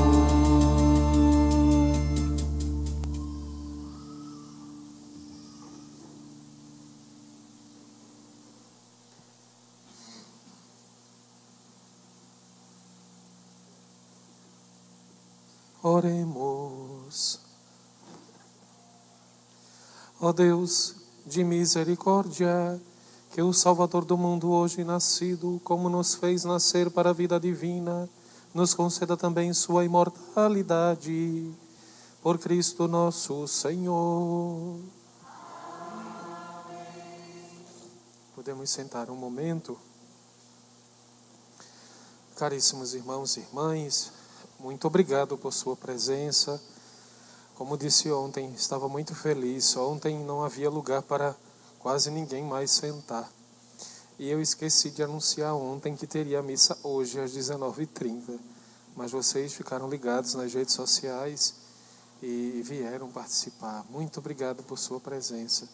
Oremos. Ó Deus de misericórdia, que o Salvador do mundo hoje nascido, como nos fez nascer para a vida divina, nos conceda também sua imortalidade. Por Cristo nosso Senhor. Podemos sentar um momento. Caríssimos irmãos e irmãs, muito obrigado por sua presença. Como disse ontem, estava muito feliz. Ontem não havia lugar para quase ninguém mais sentar. E eu esqueci de anunciar ontem que teria a missa hoje às 19h30. Mas vocês ficaram ligados nas redes sociais e vieram participar. Muito obrigado por sua presença.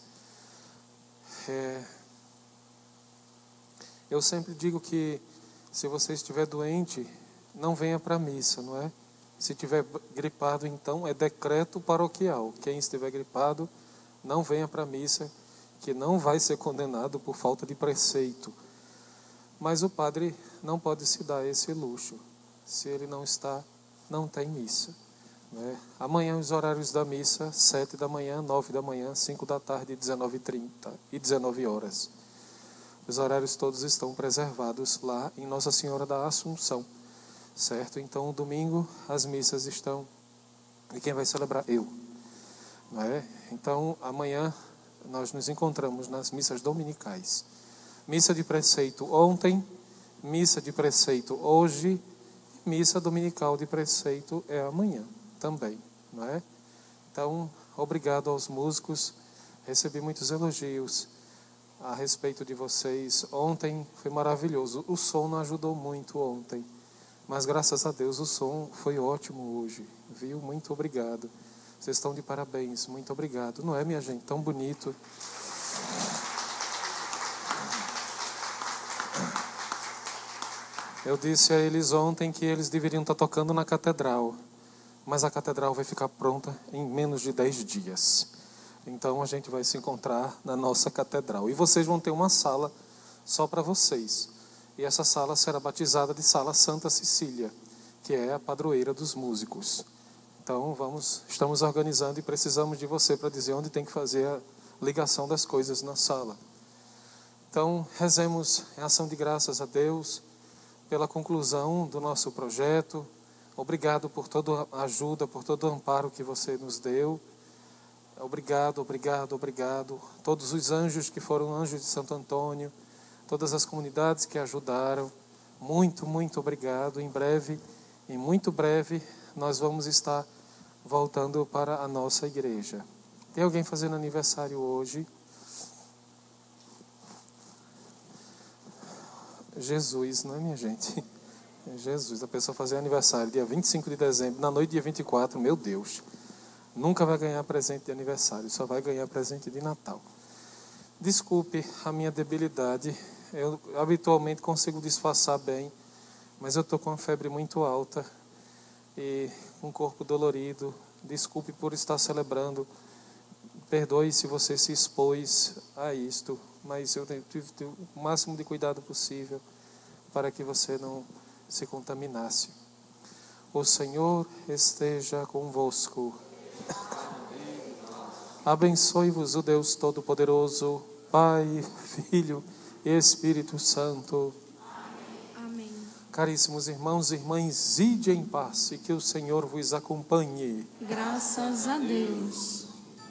Eu sempre digo que se você estiver doente, não venha para a missa, não é? Se estiver gripado, então é decreto paroquial. Quem estiver gripado, não venha para a missa, que não vai ser condenado por falta de preceito. Mas o padre não pode se dar esse luxo. Se ele não está, não tem missa. Né? Amanhã os horários da missa, 7 da manhã, 9 da manhã, 5 da tarde, 19h30 e 19 horas. Os horários todos estão preservados lá em Nossa Senhora da Assunção. Certo? Então, domingo, as missas estão E quem vai celebrar? Eu. Não é? Então, amanhã nós nos encontramos nas missas dominicais. Missa de preceito ontem, missa de preceito hoje, missa dominical de preceito é amanhã também, não é? Então, obrigado aos músicos, recebi muitos elogios a respeito de vocês. Ontem foi maravilhoso, o som não ajudou muito ontem, mas graças a Deus o som foi ótimo hoje, viu? Muito obrigado, vocês estão de parabéns, muito obrigado, não é, minha gente? Tão bonito. Eu disse a eles ontem que eles deveriam estar tocando na catedral, mas a catedral vai ficar pronta em menos de 10 dias. Então a gente vai se encontrar na nossa catedral. E vocês vão ter uma sala só para vocês. E essa sala será batizada de Sala Santa Cecília, que é a padroeira dos músicos. Então estamos organizando e precisamos de você para dizer onde tem que fazer a ligação das coisas na sala. Então rezemos em ação de graças a Deus pela conclusão do nosso projeto. Obrigado por toda a ajuda, por todo o amparo que você nos deu. Obrigado, obrigado, obrigado. Todos os anjos que foram anjos de Santo Antônio, todas as comunidades que ajudaram, muito, muito obrigado. Em breve, em muito breve, nós vamos estar voltando para a nossa igreja. Tem alguém fazendo aniversário hoje? Jesus, não é, minha gente? É Jesus, a pessoa fazer aniversário dia 25 de dezembro, na noite dia 24, meu Deus, nunca vai ganhar presente de aniversário, só vai ganhar presente de Natal. Desculpe a minha debilidade, eu habitualmente consigo disfarçar bem, mas eu estou com uma febre muito alta e com o corpo dolorido. Desculpe por estar celebrando, perdoe se você se expôs a isto, mas eu tive o máximo de cuidado possível para que você não se contaminasse. O Senhor esteja convosco. Abençoe-vos o Deus Todo-Poderoso, Pai, Filho e Espírito Santo. Amém. Caríssimos irmãos e irmãs, ide em paz e que o Senhor vos acompanhe. Graças a Deus.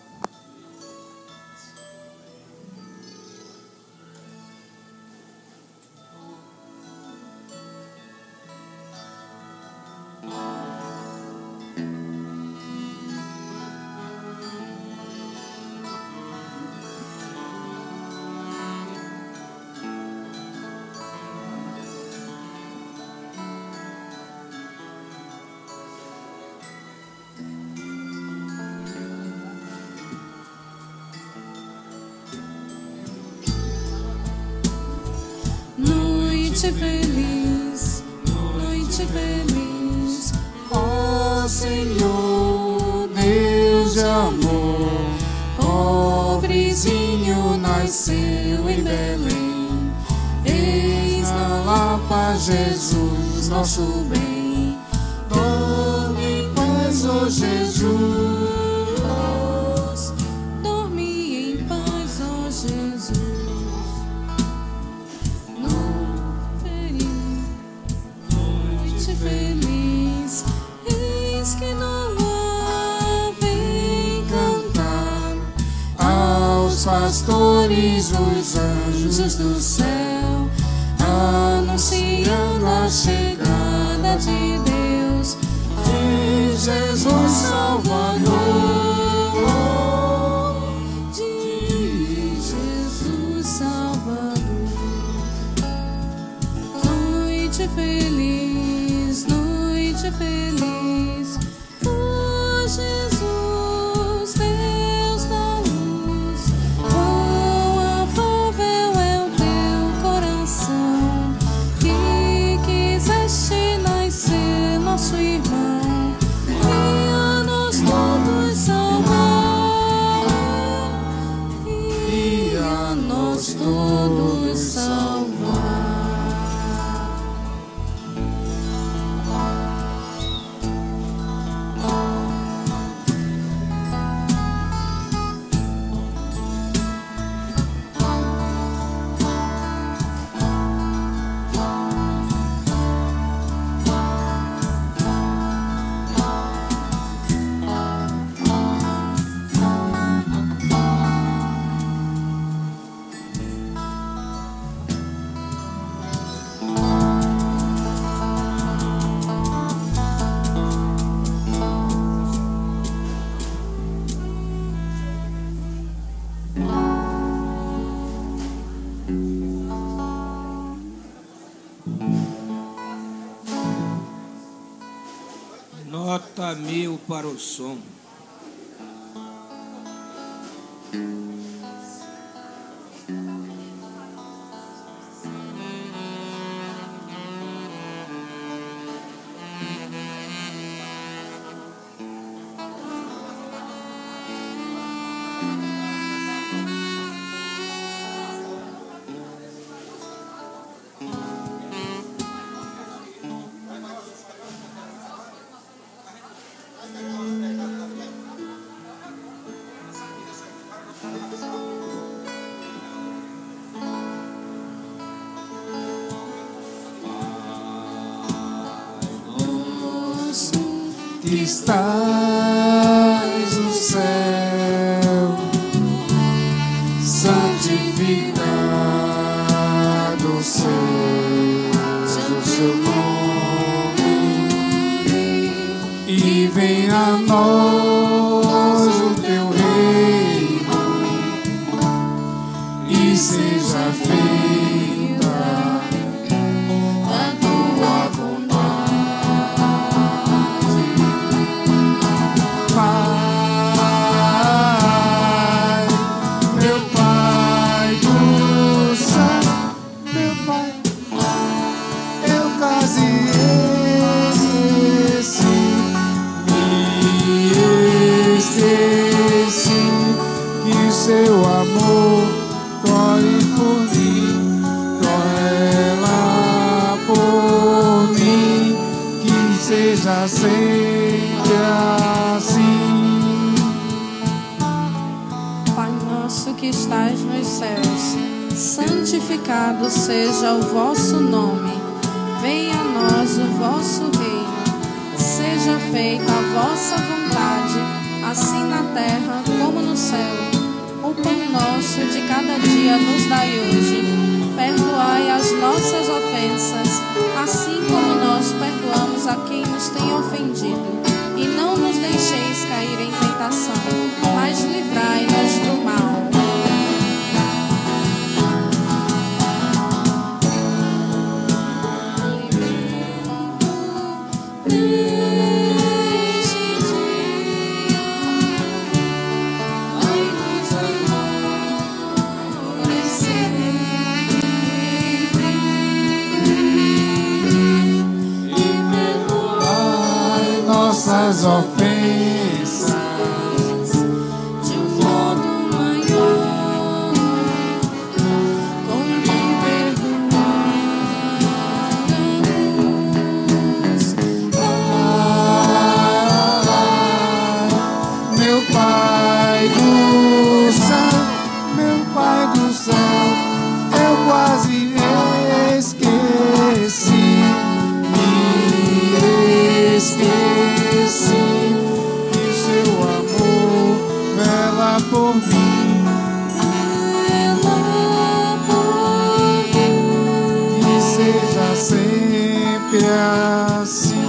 Noite feliz, Ó Senhor, Deus de amor, pobrezinho nasceu em Belém. Eis na Lapa Jesus, nosso bem. Dorme em paz, ó Jesus. dorme em paz, ó Jesus. Noite feliz, eis que Noah vem cantar Aos pastores, os anjos do céu, anunciando a chegada de Deus, de Jesus Salvador. de Jesus Salvador. Noite feliz, ó Jesus, Deus da luz. Quão afável é o teu coração, que quiseste nascer nosso irmão, e a nós todos salvar, e a nós todos salvar. Nota 1000 para o som. Que estás no céu, santificado seja o seu nome, e venha a nós o teu reino, e seja feita a tua vontade. Seu amor corre por mim, corre por mim, que seja sempre assim. Pai nosso que estás nos céus, santificado seja o vosso nome. Venha a nós o vosso reino, seja feita a vossa vontade, assim na terra como no céu. O pão nosso de cada dia nos dai hoje. Perdoai as nossas ofensas, assim como nós perdoamos a quem nos tem ofendido. E não nos deixeis cair em tentação, mas livrai-nos do mal. Nossas ofensas de um modo maior, como que perdoamos. Meu Pai do céu, eu quase esqueci, me esqueci. Que seu amor vela por mim, que seja sempre assim.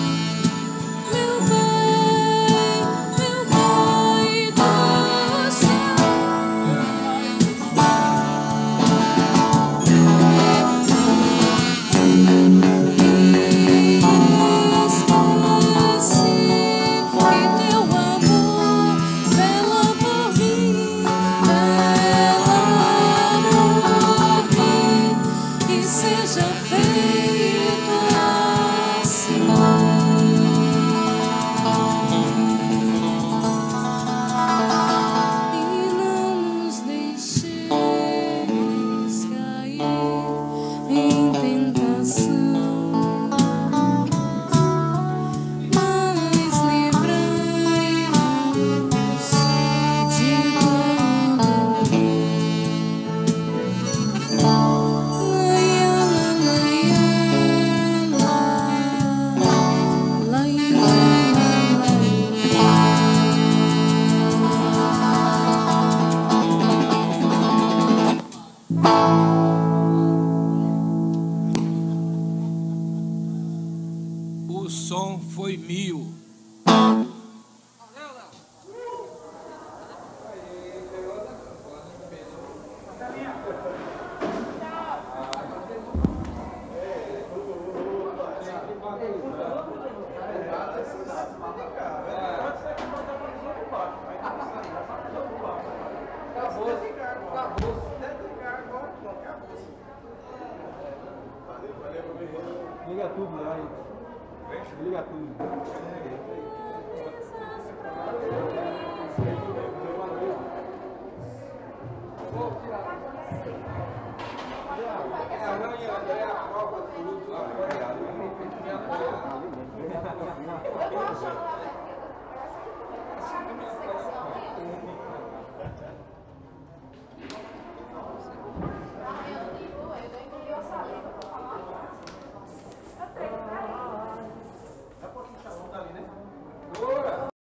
O som foi 1000. tudo lá. Liga tudo.